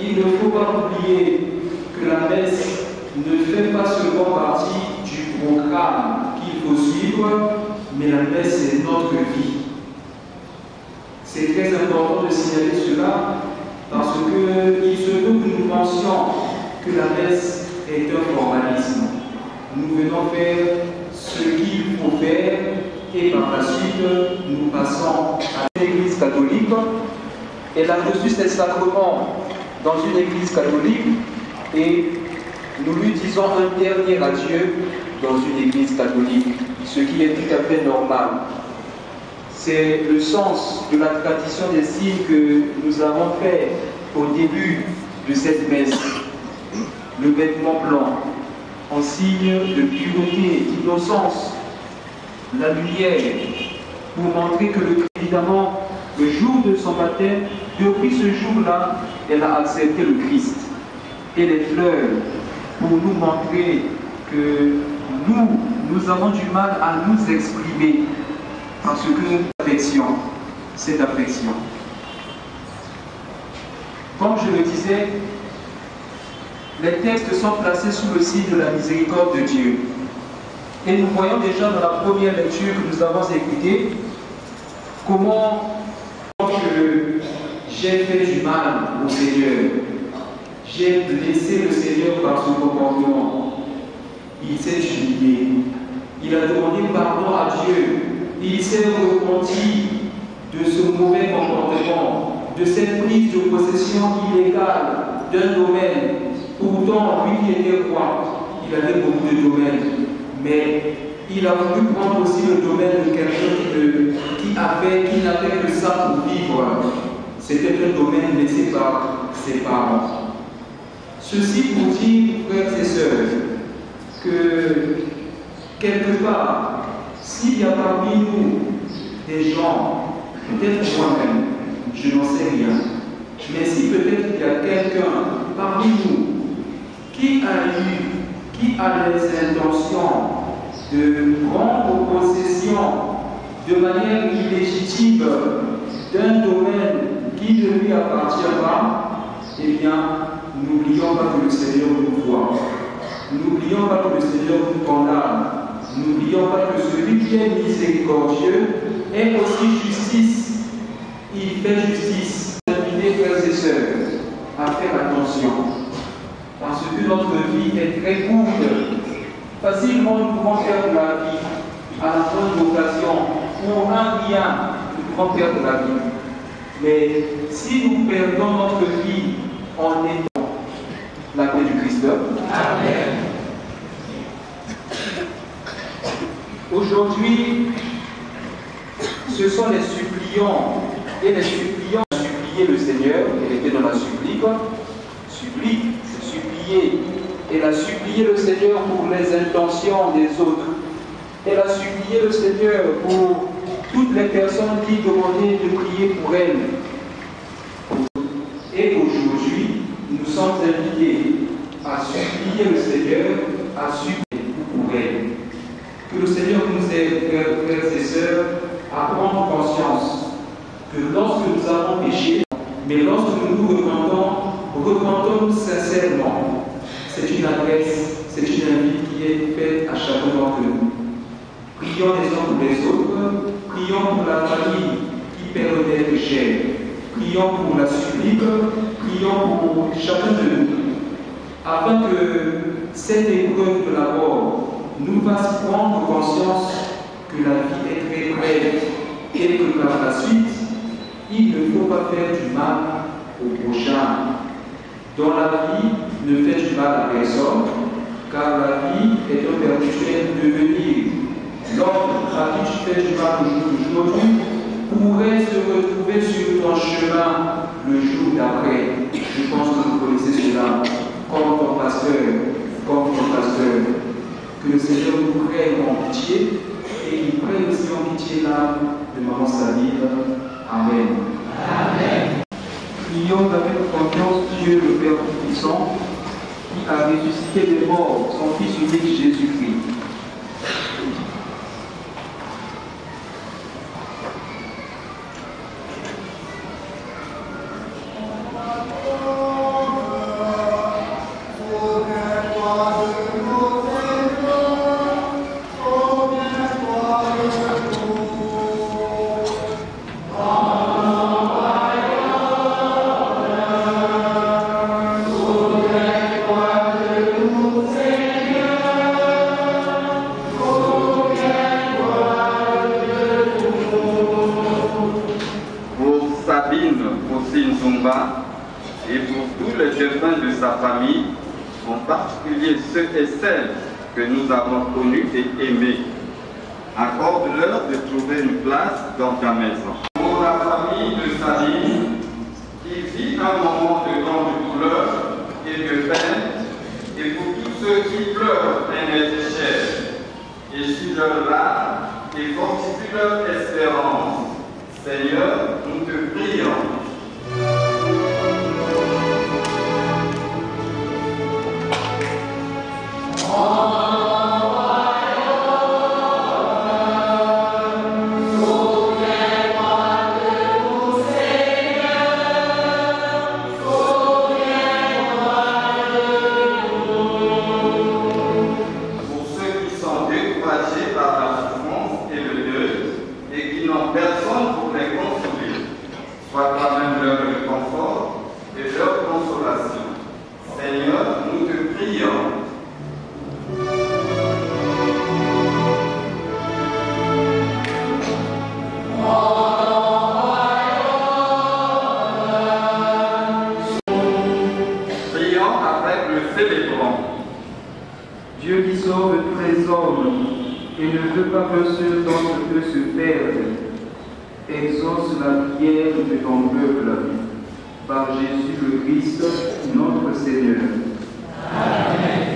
il ne faut pas oublier que la messe ne fait pas seulement partie du programme qu'il faut suivre, mais la messe c'est notre vie. C'est très important de signaler cela parce qu'il se peut que nous pensions que la messe est un formalisme. Nous venons faire ce qu'il faut faire et par la suite nous passons à l'église catholique. Elle a reçu ses sacrements dans une église catholique et nous lui disons un dernier adieu dans une église catholique, ce qui est tout à fait normal. C'est le sens de la tradition des signes que nous avons fait au début de cette messe. Le vêtement blanc, en signe de pureté, d'innocence, la lumière, pour montrer que, le, évidemment, le jour de son baptême, depuis ce jour-là, elle a accepté le Christ. Et les fleurs, pour nous montrer que nous, nous avons du mal à nous exprimer, parce que affection, cette affection. Comme je le disais, les textes sont placés sous le signe de la miséricorde de Dieu. Et nous voyons déjà dans la première lecture que nous avons écoutée comment que j'ai fait du mal au Seigneur. J'ai blessé le Seigneur par son comportement. Il s'est humilié. Il a demandé pardon à Dieu. Il s'est repenti de ce mauvais comportement, de cette prise de possession illégale d'un domaine. Pourtant, lui qui était roi, il avait beaucoup de domaines. Mais il a voulu prendre aussi le domaine de quelqu'un qui avait, qui n'avait que ça pour vivre. C'était un domaine laissé par ses parents. Ceci pour dire, frères et sœurs, que quelque part, s'il y a parmi nous des gens, peut-être moi-même, je n'en sais rien, mais si peut-être il y a quelqu'un parmi nous qui a eu, qui a les intentions de prendre possession de manière illégitime d'un domaine qui ne lui appartient pas, eh bien, n'oublions pas que le Seigneur nous voit. N'oublions pas que le Seigneur nous condamne. N'oublions pas que celui qui est miséricordieux est aussi justice. Il fait justice. Invitez, frères et sœurs, à faire attention. Parce que notre vie est très courte. Facilement, nous pouvons perdre la vie à la bonne occasion. Pour un rien, nous pouvons perdre la vie. Mais si nous perdons notre vie en étant la paix du Christ. Amen. Aujourd'hui, ce sont les suppliants et les suppliants supplier le Seigneur. Elle était dans la supplique. Supplique, c'est supplier. Elle a supplié le Seigneur pour les intentions des autres. Elle a supplié le Seigneur pour toutes les personnes qui demandaient de prier pour elle. Et aujourd'hui, nous sommes invités à supplier le Seigneur, à supplier pour elle. Que le Seigneur nous aide, frères et sœurs, à prendre conscience que lorsque nous avons péché, mais lorsque nous nous repentons, repentons sincèrement. C'est une adresse, c'est une invite qui est faite à chacun d'entre nous. Prions les uns pour les autres, prions pour la famille qui perd des péchés, prions pour la supplique, prions pour chacun de nous, afin que cette épreuve de la mort nous fasse prendre conscience que la vie est très brève et que par la suite, il ne faut pas faire du mal au prochain. Dans la vie, ne fait du mal à personne, car la vie est un perpétuel devenir. L'homme à qui tu fais du mal aujourd'hui pourrait se retrouver sur ton chemin le jour d'après. Je pense que vous connaissez cela, comme ton pasteur, comme ton pasteur. Que le Seigneur nous prenne en pitié et qu'il prenne aussi en pitié l'âme de Maman Sabine. Amen. Amen. Prions avec confiance Dieu le Père Tout-Puissant qui a ressuscité des morts, son Fils unique Jésus-Christ. Oh Nzumba et pour tous les défunts de sa famille, en particulier ceux et celles que nous avons connus et aimés. Accorde-leur de trouver une place dans ta maison. Pour la famille de Saline, qui vit un moment de grande douleur et de peine, et pour tous ceux qui pleurent un être cher, et sur leur larmes et fortifie leur espérance. Seigneur, nous te prions. Dieu qui sauve tous les hommes et ne veut pas qu'un seul d'entre eux se perde, exauce la prière de ton peuple, par Jésus le Christ, notre Seigneur. Amen.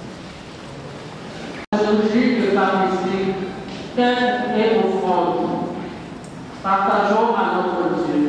L'objet de participer, terre et offrande. Partageons à notre Dieu.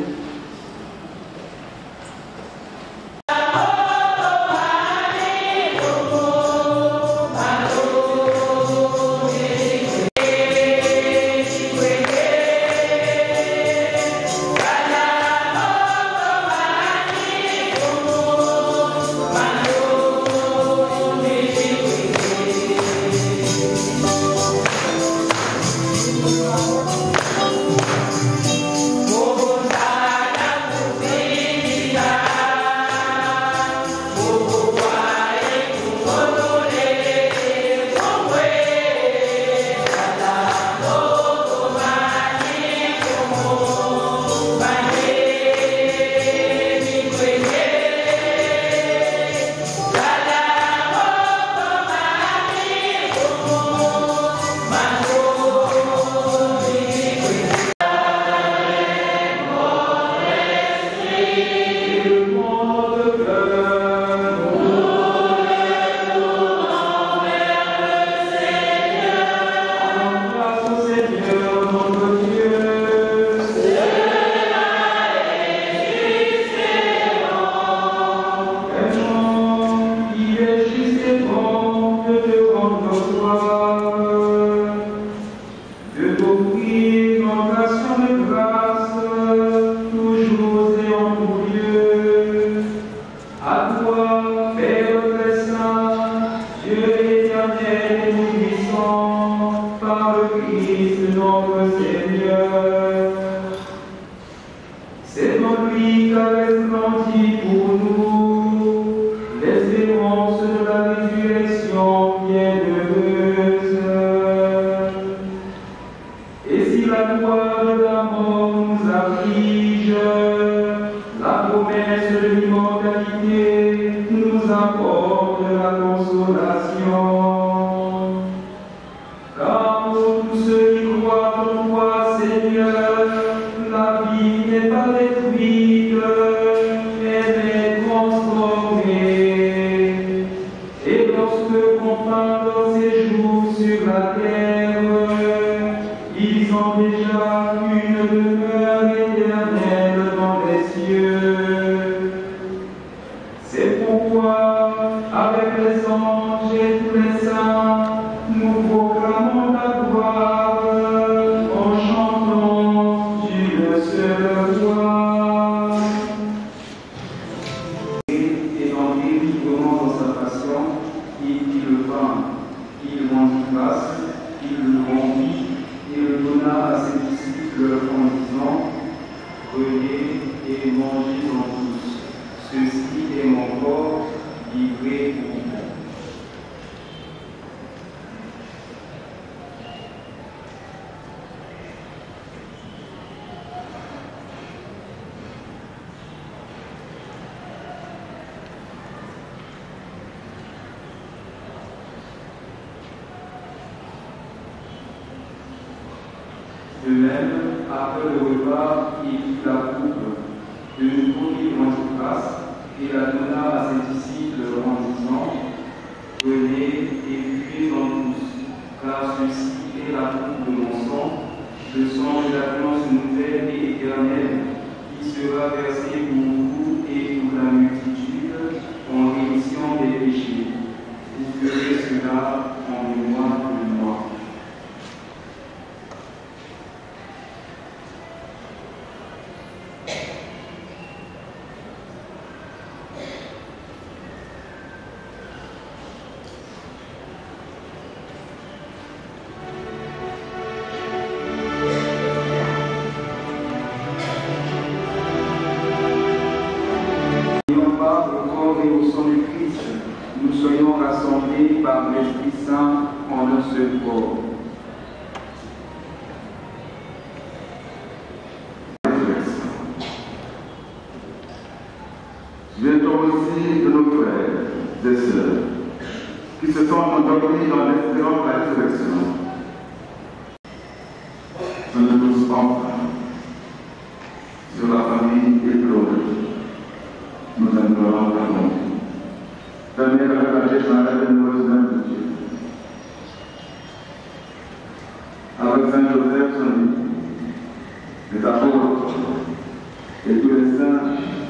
même, après le repas, il prit la coupe, de nouveau il rendit grâce et la donna à ses disciples en disant: Venez et buvez-en tous, car ceci est la coupe de mon sang, le sang de l'alliance nouvelle et éternelle, qui sera versé pour vous et pour la multitude en rémission des péchés. Vous ferez cela en mémoire de moi. Nous soyons rassemblés par l'Esprit Saint en un seul corps. Souviens-toi aussi de nos frères et sœurs qui se sont endormis dans l'espérance de la résurrection. Je ne nous enfin sur la famille éplorée. Nous implorons pardon. Permets de partager dans la bienheureuse main de Dieu. Avec Saint Joseph, son lit, les apôtres et tous les saints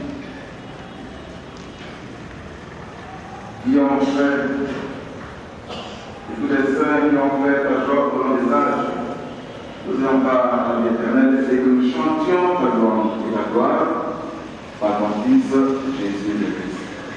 qui ont fait, et tous les saints qui ont fait ta joie au long des âges, nous ayons par l'Éternel et que nous chantions ta gloire et ta gloire par ton Fils Jésus le Christ.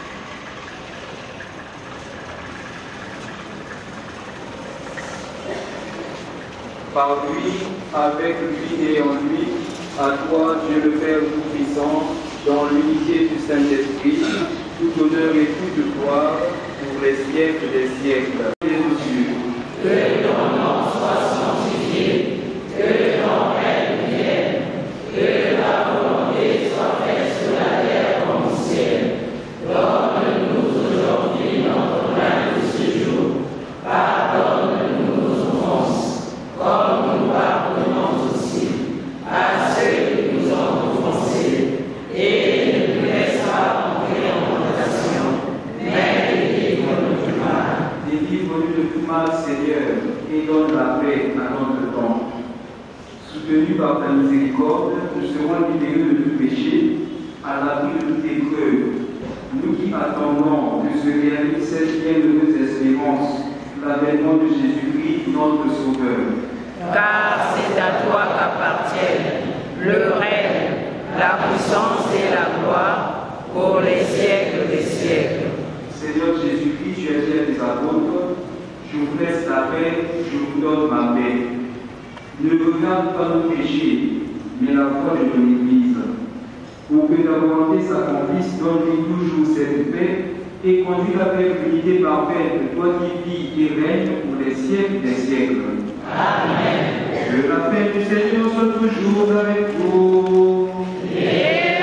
Par lui, avec lui et en lui, à toi, Dieu le Père Tout-Puissant, dans l'unité du Saint-Esprit, tout honneur et toute gloire pour les siècles des siècles. Et aux cieux. Que ton nom soit sanctifié, que ton règne vienne, que ta volonté soit faite sur la terre comme au ciel. Donne-nous aujourd'hui notre pain de ce jour. Pardonne-nous nos offenses, comme nous pardonnons aussi à ceux qui nous ont offensés, et ne nous laisse pas entrer en tentation, mais délivre-nous du mal. Délivre-nous de tout mal, Seigneur, et donne la paix à notre temps. Soutenus par ta miséricorde, nous serons libérés de tout péché, à l'abri de toute épreuve. Nous qui attendons que se réalise cette bienheureuse espérance, l'avènement de Jésus-Christ, notre Sauveur. Car c'est à toi qu'appartiennent le règne, la puissance et la gloire pour les siècles des siècles. Seigneur Jésus-Christ, tu as dit à tes apôtres: je vous laisse la paix, je vous donne ma paix. Ne regarde pas nos péchés, mais la foi de ton Église. Pour que ta volonté s'accomplisse, donne-lui toujours cette paix et conduis-la vers l'unité parfaite, toi qui vis et règnes pour les siècles des siècles. Amen. Que la paix du Seigneur soit toujours avec vous. Et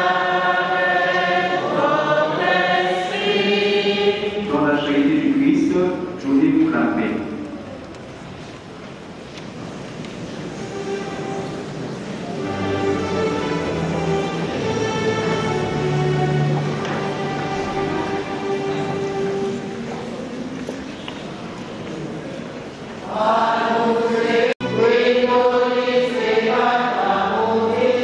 avec votre esprit. Dans la charité du Christ, donnez-vous la paix. We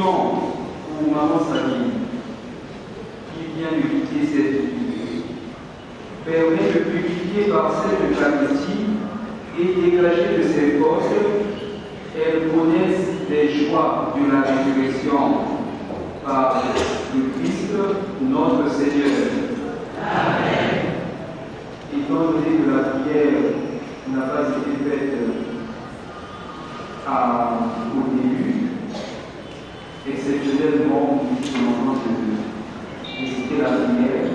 prions pour Maman Sabine, qui vient de quitter cette vie. Permet de purifier par cette Eucharistie et dégager de ses forces, elle connaisse les joies de la résurrection par le Christ notre Seigneur. Amen. Étant donné que la prière n'a pas été faite à, au début, exceptionnellement, nous demandons de réciter la prière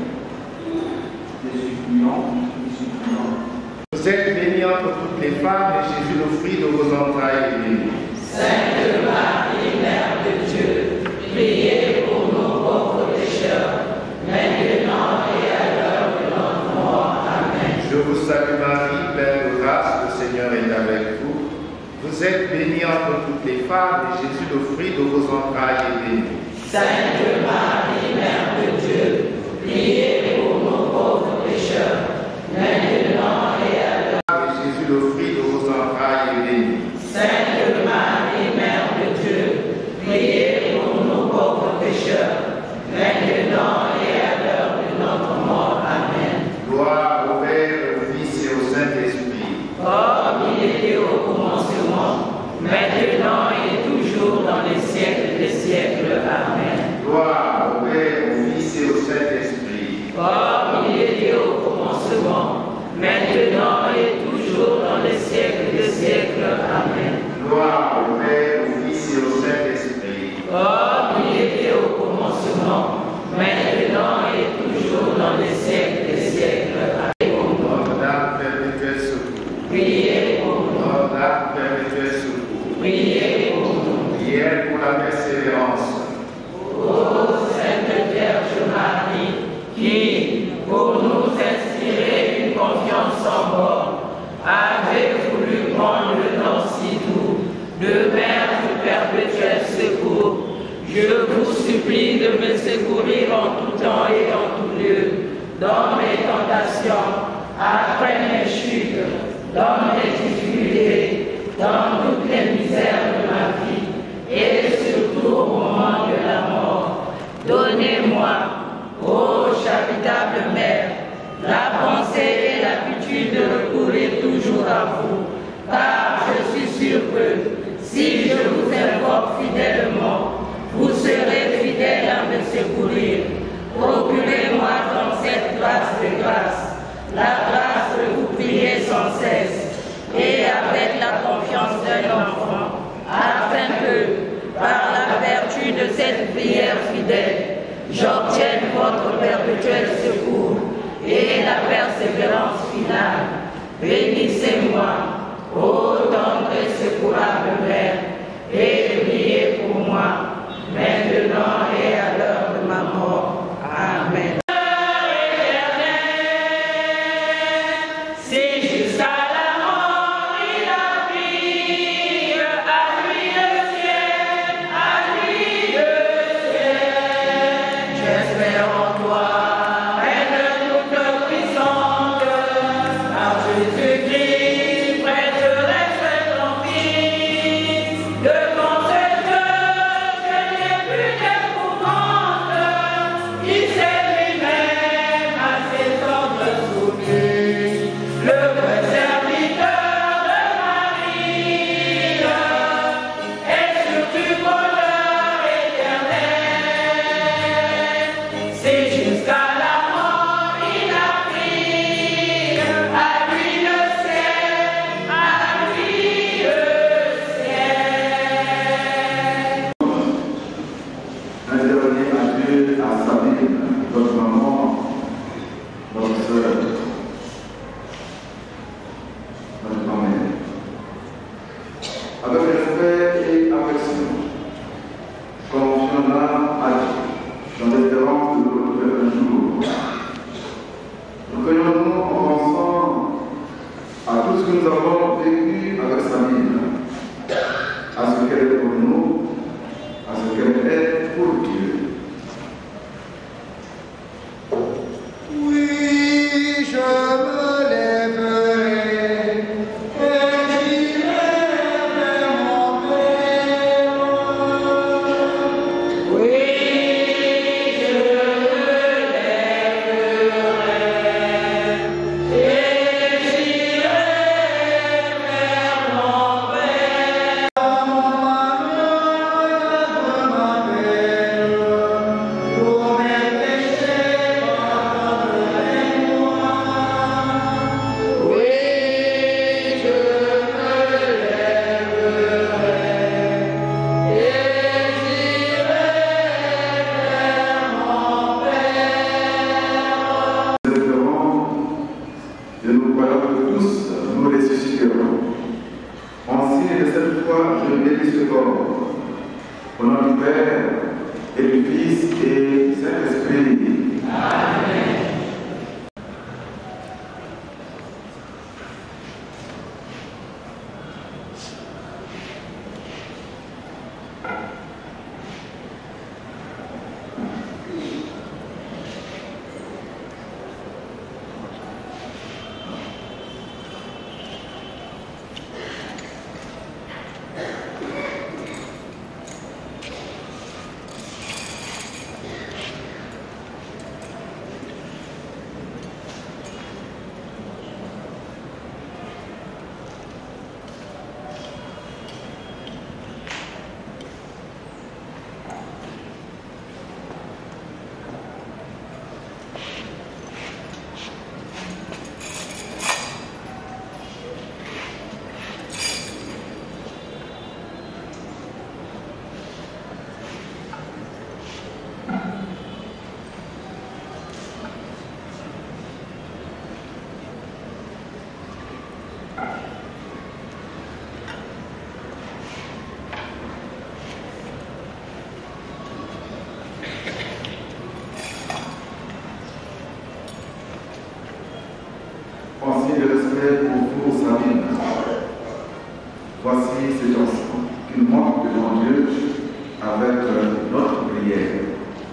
des suppliants et suppliants. Vous êtes bénie entre toutes les femmes et Jésus, le fruit de vos entrailles, est béni. Sainte Marie, Mère de Dieu, priez pour nos pauvres pécheurs, maintenant et à l'heure de notre mort. Amen. Je vous salue Marie, pleine de grâce, le Seigneur est avec vous. Vous êtes bénie entre toutes les femmes et Jésus, le fruit de vos entrailles, est béni. Sainte Marie, Mère de Dieu, priez pour nos pauvres pécheurs, maintenant et à l'heure. Et Jésus, le fruit de vos entrailles, est béni. Sainte Marie, Mère de Dieu, priez pour nos pauvres pécheurs, maintenant et à l'heure de notre mort. Amen. Gloire au Père, au Fils et au Saint-Esprit. Comme il était au commencement, maintenant et toujours dans les siècles des siècles. Amen. Gloire au Père, au Fils et au Saint-Esprit. Comme il était au commencement, maintenant et toujours dans les siècles des siècles. Amen. Gloire au Père, au Fils et au Saint-Esprit. Comme il était au commencement, maintenant et toujours dans les siècles des siècles. Amen. Notre Dame perpétuelle secours. Priez pour nous. Notre Dame perpétuelle secours. Priez pour nous. Prière pour la persévérance. Ô Sainte Vierge Marie, qui, pour nous inspirer une confiance sans borne, avait voulu prendre le nom si doux de Mère du perpétuel secours, je vous supplie de me secourir en tout temps et en tout lieu, dans mes tentations, après mes chutes, dans mes difficultés, dans toutes les misères de ma vie, et surtout au moment de la mort. Donnez-moi, ô charitable Mère, la pensée et l'habitude de recourir toujours à vous, car je suis sûr que si je vous invoque fidèlement, vous serez fidèle à me secourir. Procurez-moi dans cette grâce de grâce, la grâce de vous prier sans cesse, et avec la confiance d'un enfant, afin que, par la vertu de cette prière fidèle, j'obtienne votre perpétuel secours et la persévérance finale. Bénissez-moi, ô tendre et secourable Mère, et priez pour moi, maintenant et à l'heure de ma mort. Amen. C'est jusqu'à la mort, il a pris, à lui le ciel, à lui le ciel. J'espère en toi, reine toute puissante, par Jésus-Christ, prêcheresse ton Fils, devant ce Dieu, je n'ai plus d'épouvante, il s'est lui-même à ses ordres soumis, le vrai serviteur de Marie, et surtout bonheur éternel. C'est jusqu'à la mort il a pris, à lui le ciel, à lui le ciel. Un dernier adieu à Sabine, notre maman, notre soeur, notre grand-mère. Avec respect et affection, confions-la à Dieu, dans l'espérance de le retrouver un jour. Recueillons-nous en pensant à tout ce que nous avons vécu avec Sabine, à ce qu'elle est pour nous, à ce qu'elle est pour Dieu. Oui, je me lèverai et j'irai vers mon Père. Père, et du Fils et du Saint-Esprit. Amen. En signe de respect pour vous, Sabine, voici cet enfant qui nous montre devant Dieu avec notre prière.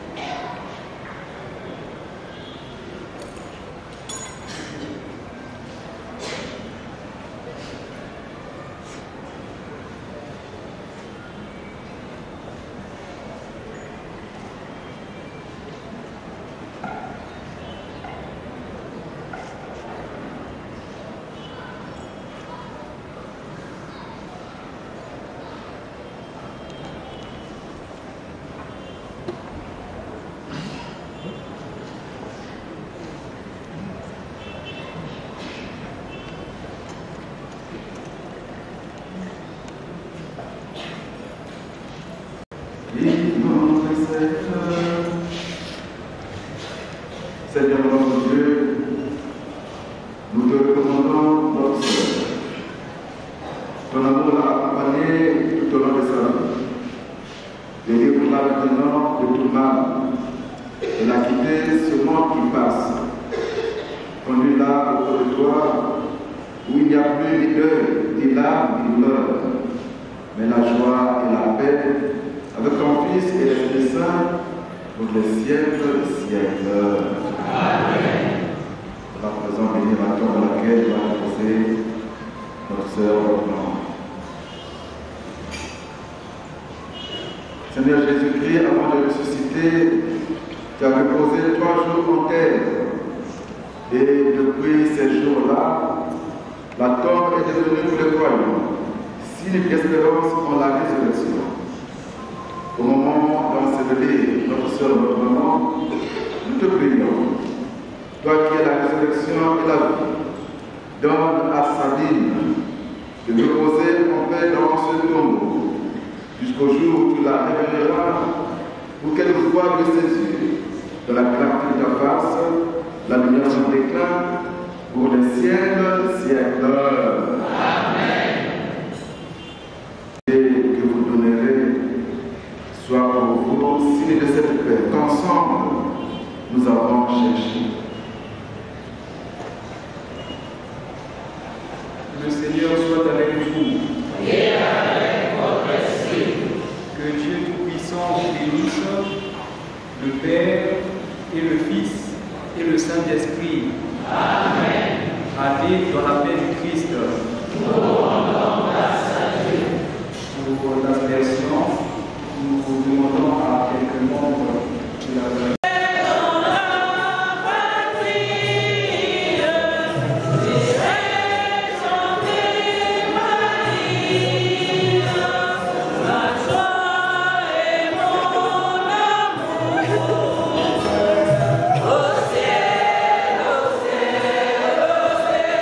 Seigneur notre Dieu, nous te recommandons notre sœur. Ton amour l'a accompagné tout au long de sa vie. Délivre-la maintenant de tout mal. Elle a quitté ce monde qui passe. Conduis-la auprès de toi, où il n'y a plus ni deuil, ni larmes, ni douleur, mais la joie et la paix avec ton Fils et l'Esprit Saint pour les siècles des siècles. Amen. À présent, bénir la tombe dans laquelle va reposer notre sœur Blanc. Seigneur Jésus-Christ, avant de ressusciter, tu as reposé trois jours en terre. Et depuis ces jours-là, la tombe est devenue pour le royaume, signe d'espérance en la résurrection. Au moment d'ensevelir notre sœur, notre maman, nous te prions. Toi qui es la résurrection et la vie, donne à Sabine de reposer en paix dans ce tombeau, jusqu'au jour où tu la révéleras, pour qu'elle voie de ses yeux, dans la clarté de ta face, la lumière sans déclin, pour les siècles, siècles. Amen. Et que vous donnerez soit pour vous signe de cette paix qu'ensemble nous avons cherché. Le Seigneur soit avec vous. Et avec votre esprit. Que Dieu Tout-Puissant vous bénisse, le Père et le Fils et le Saint-Esprit. Amen. Allez dans la paix du Christ. Nous rendons grâce à Dieu. Pour l'aspersion, nous demandons à quelques membres de la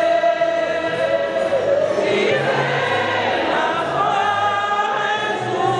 Oh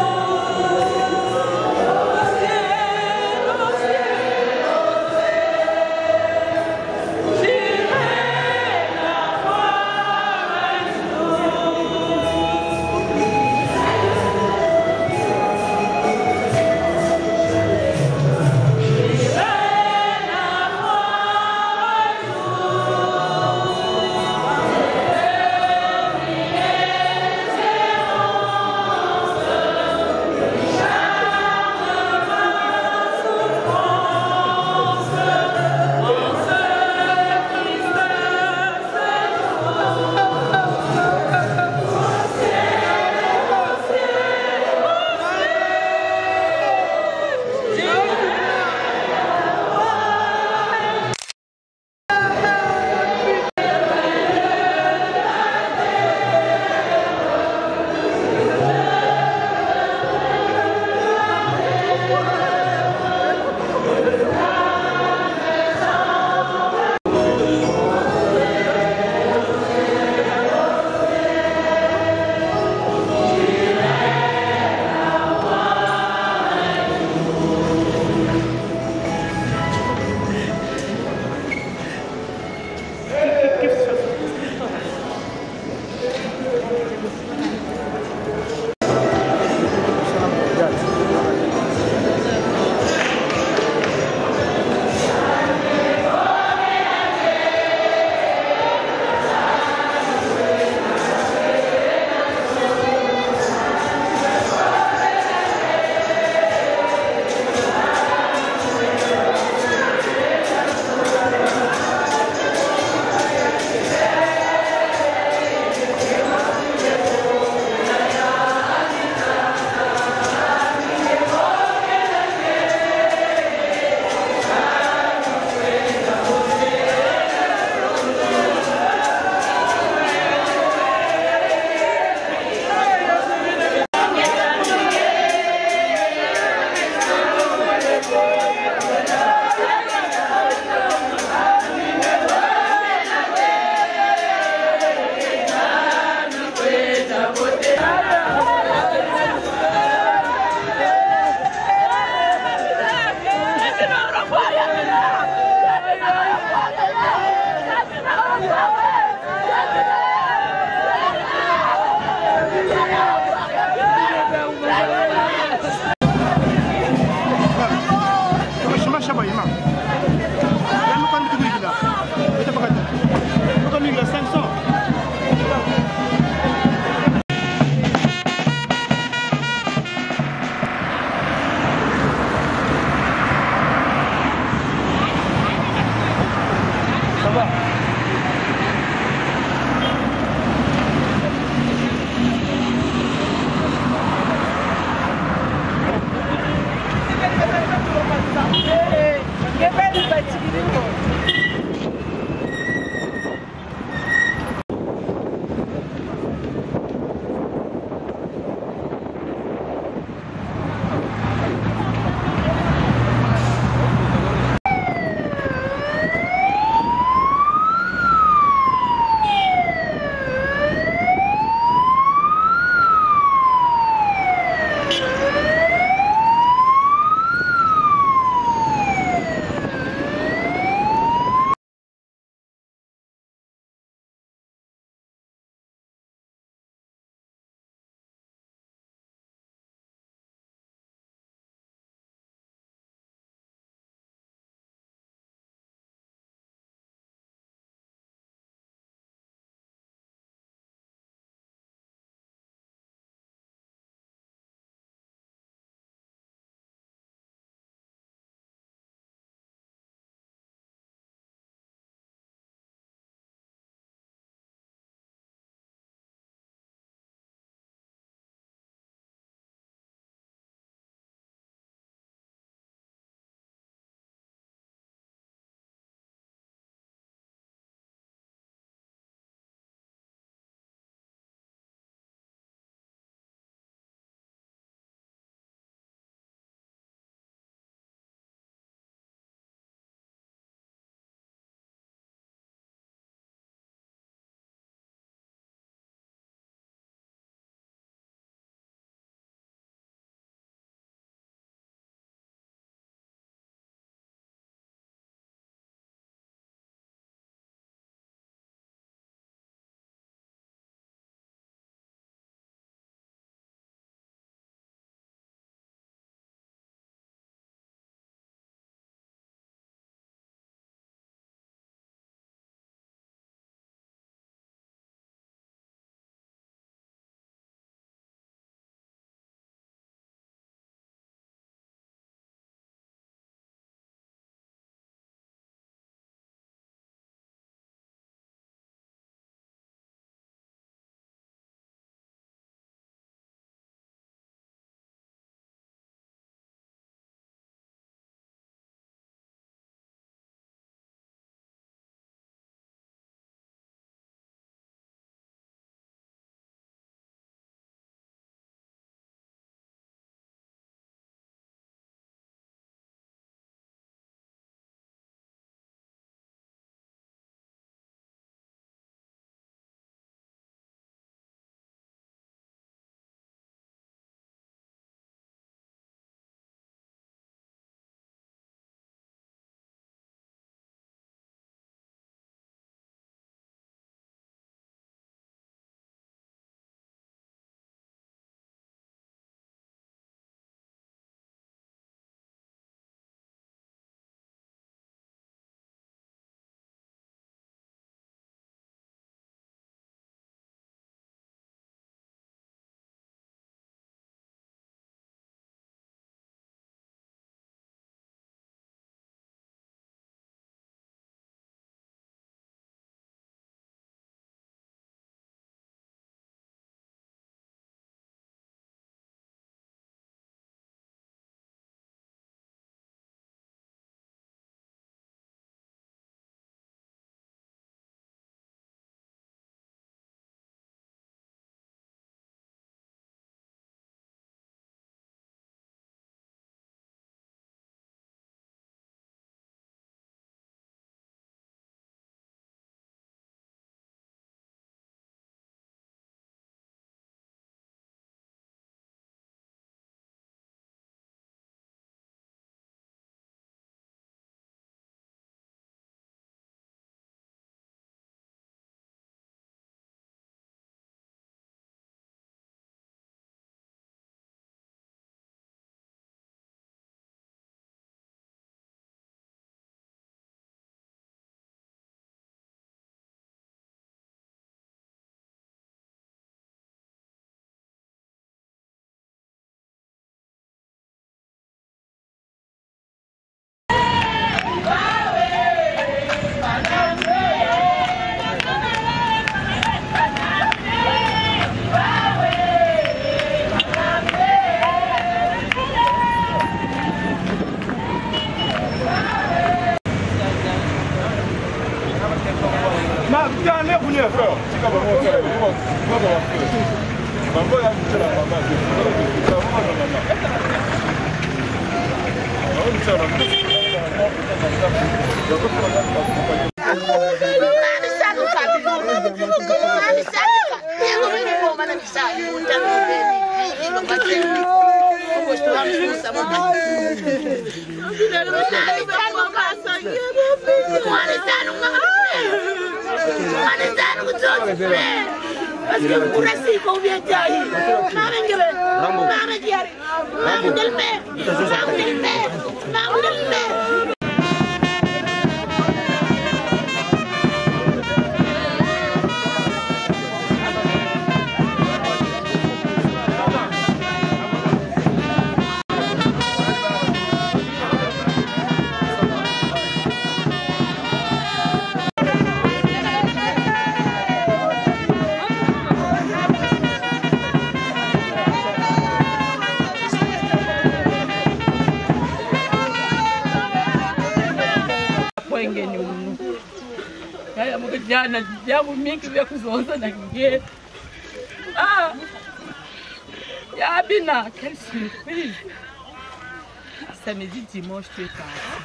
Jana jambo mingi vya kuzonza na kingine. Ah! Ya Bina, quelle surprise! Samedi, dimanche, tu es parti.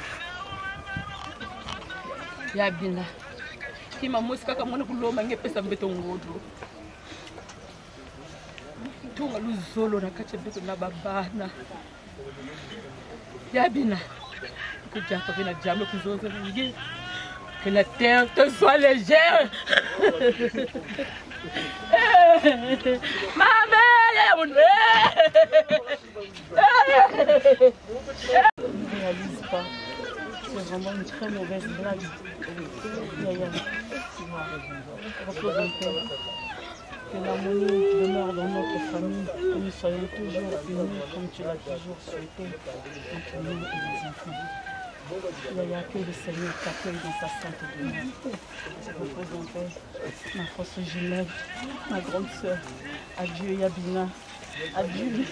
Ya Bina, kima musika kamona kuloma ngepesa mbeto ngodo. Tunga luzolo na kache mbeto na babana. Ya Bina, kujaka vina jambo kuzonza na kingine. Que la terre te soit légère. Ma mère, mon ne réalise pas. C'est vraiment une très mauvaise blague. Repose en paix. Que l'harmonie demeure dans notre famille. Que nous soyons toujours unis comme tu l'as toujours souhaité entre nous et les enfants. Il n'y a que le Seigneur t'accueille dans sa sainte demeure. Je repose en paix, ma fausse jumelle, ma grande sœur. Adieu Yabina. Adieu.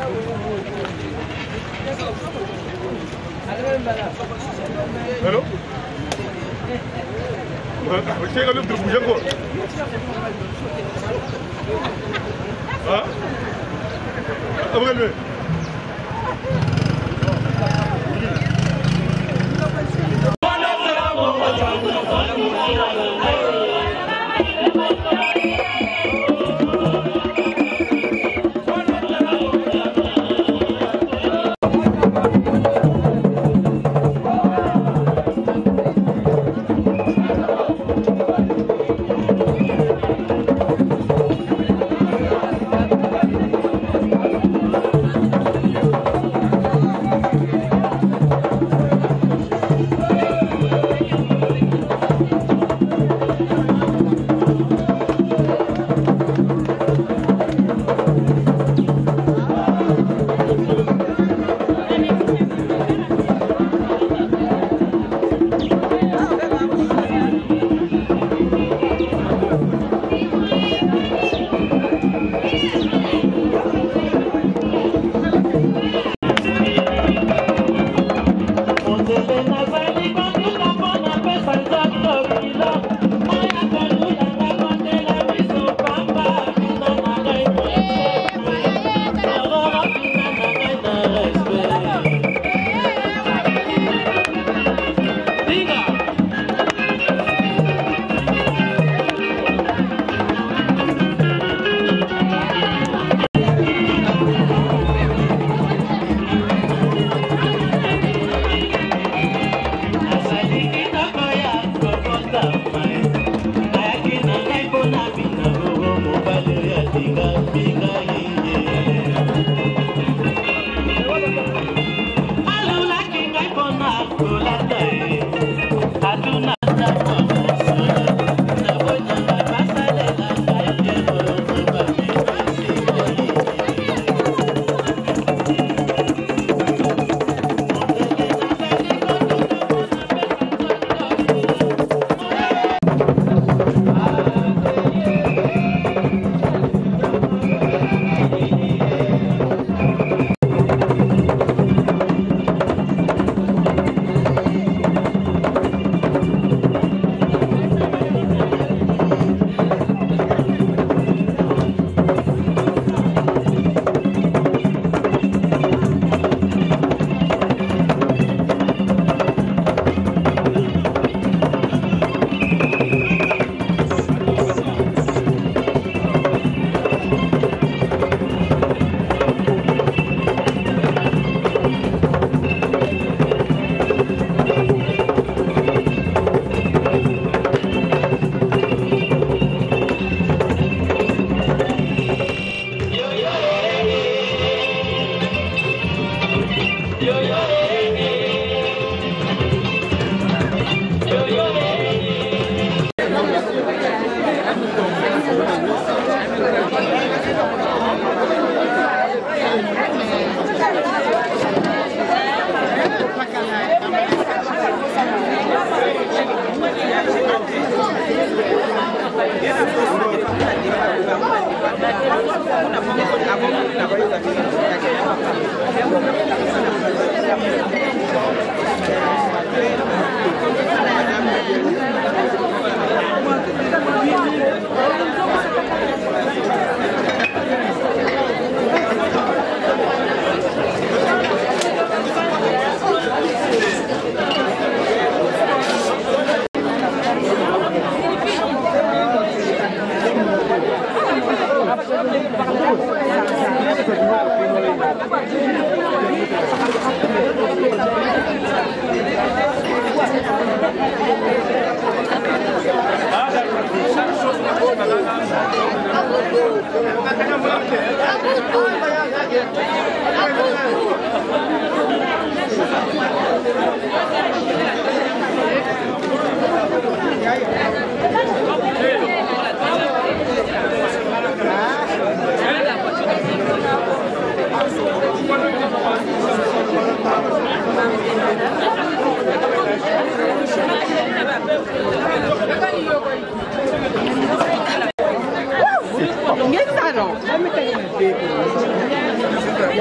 Allô? Você é o do Bujango? Ah? Abre-le.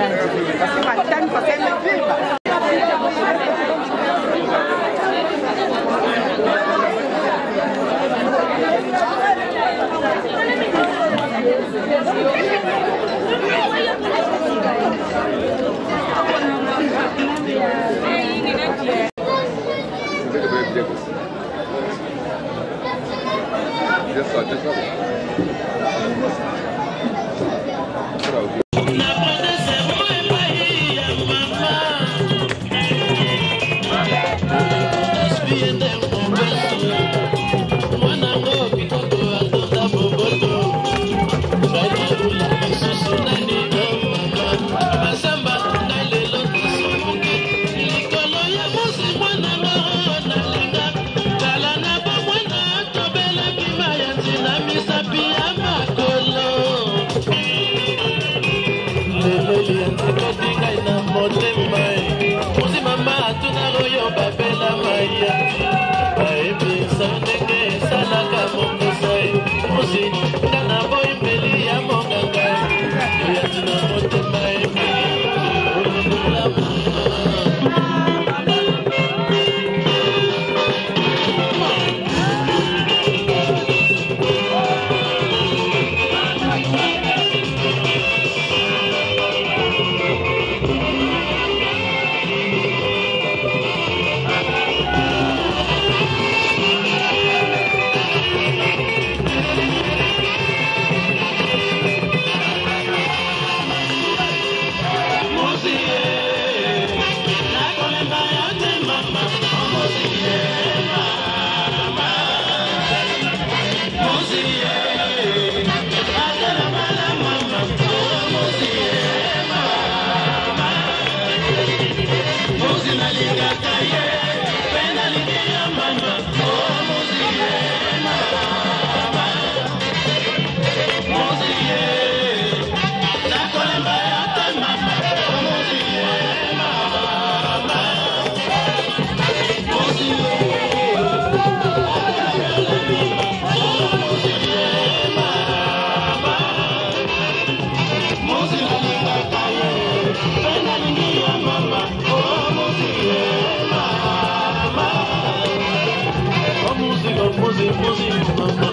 Música, música, música.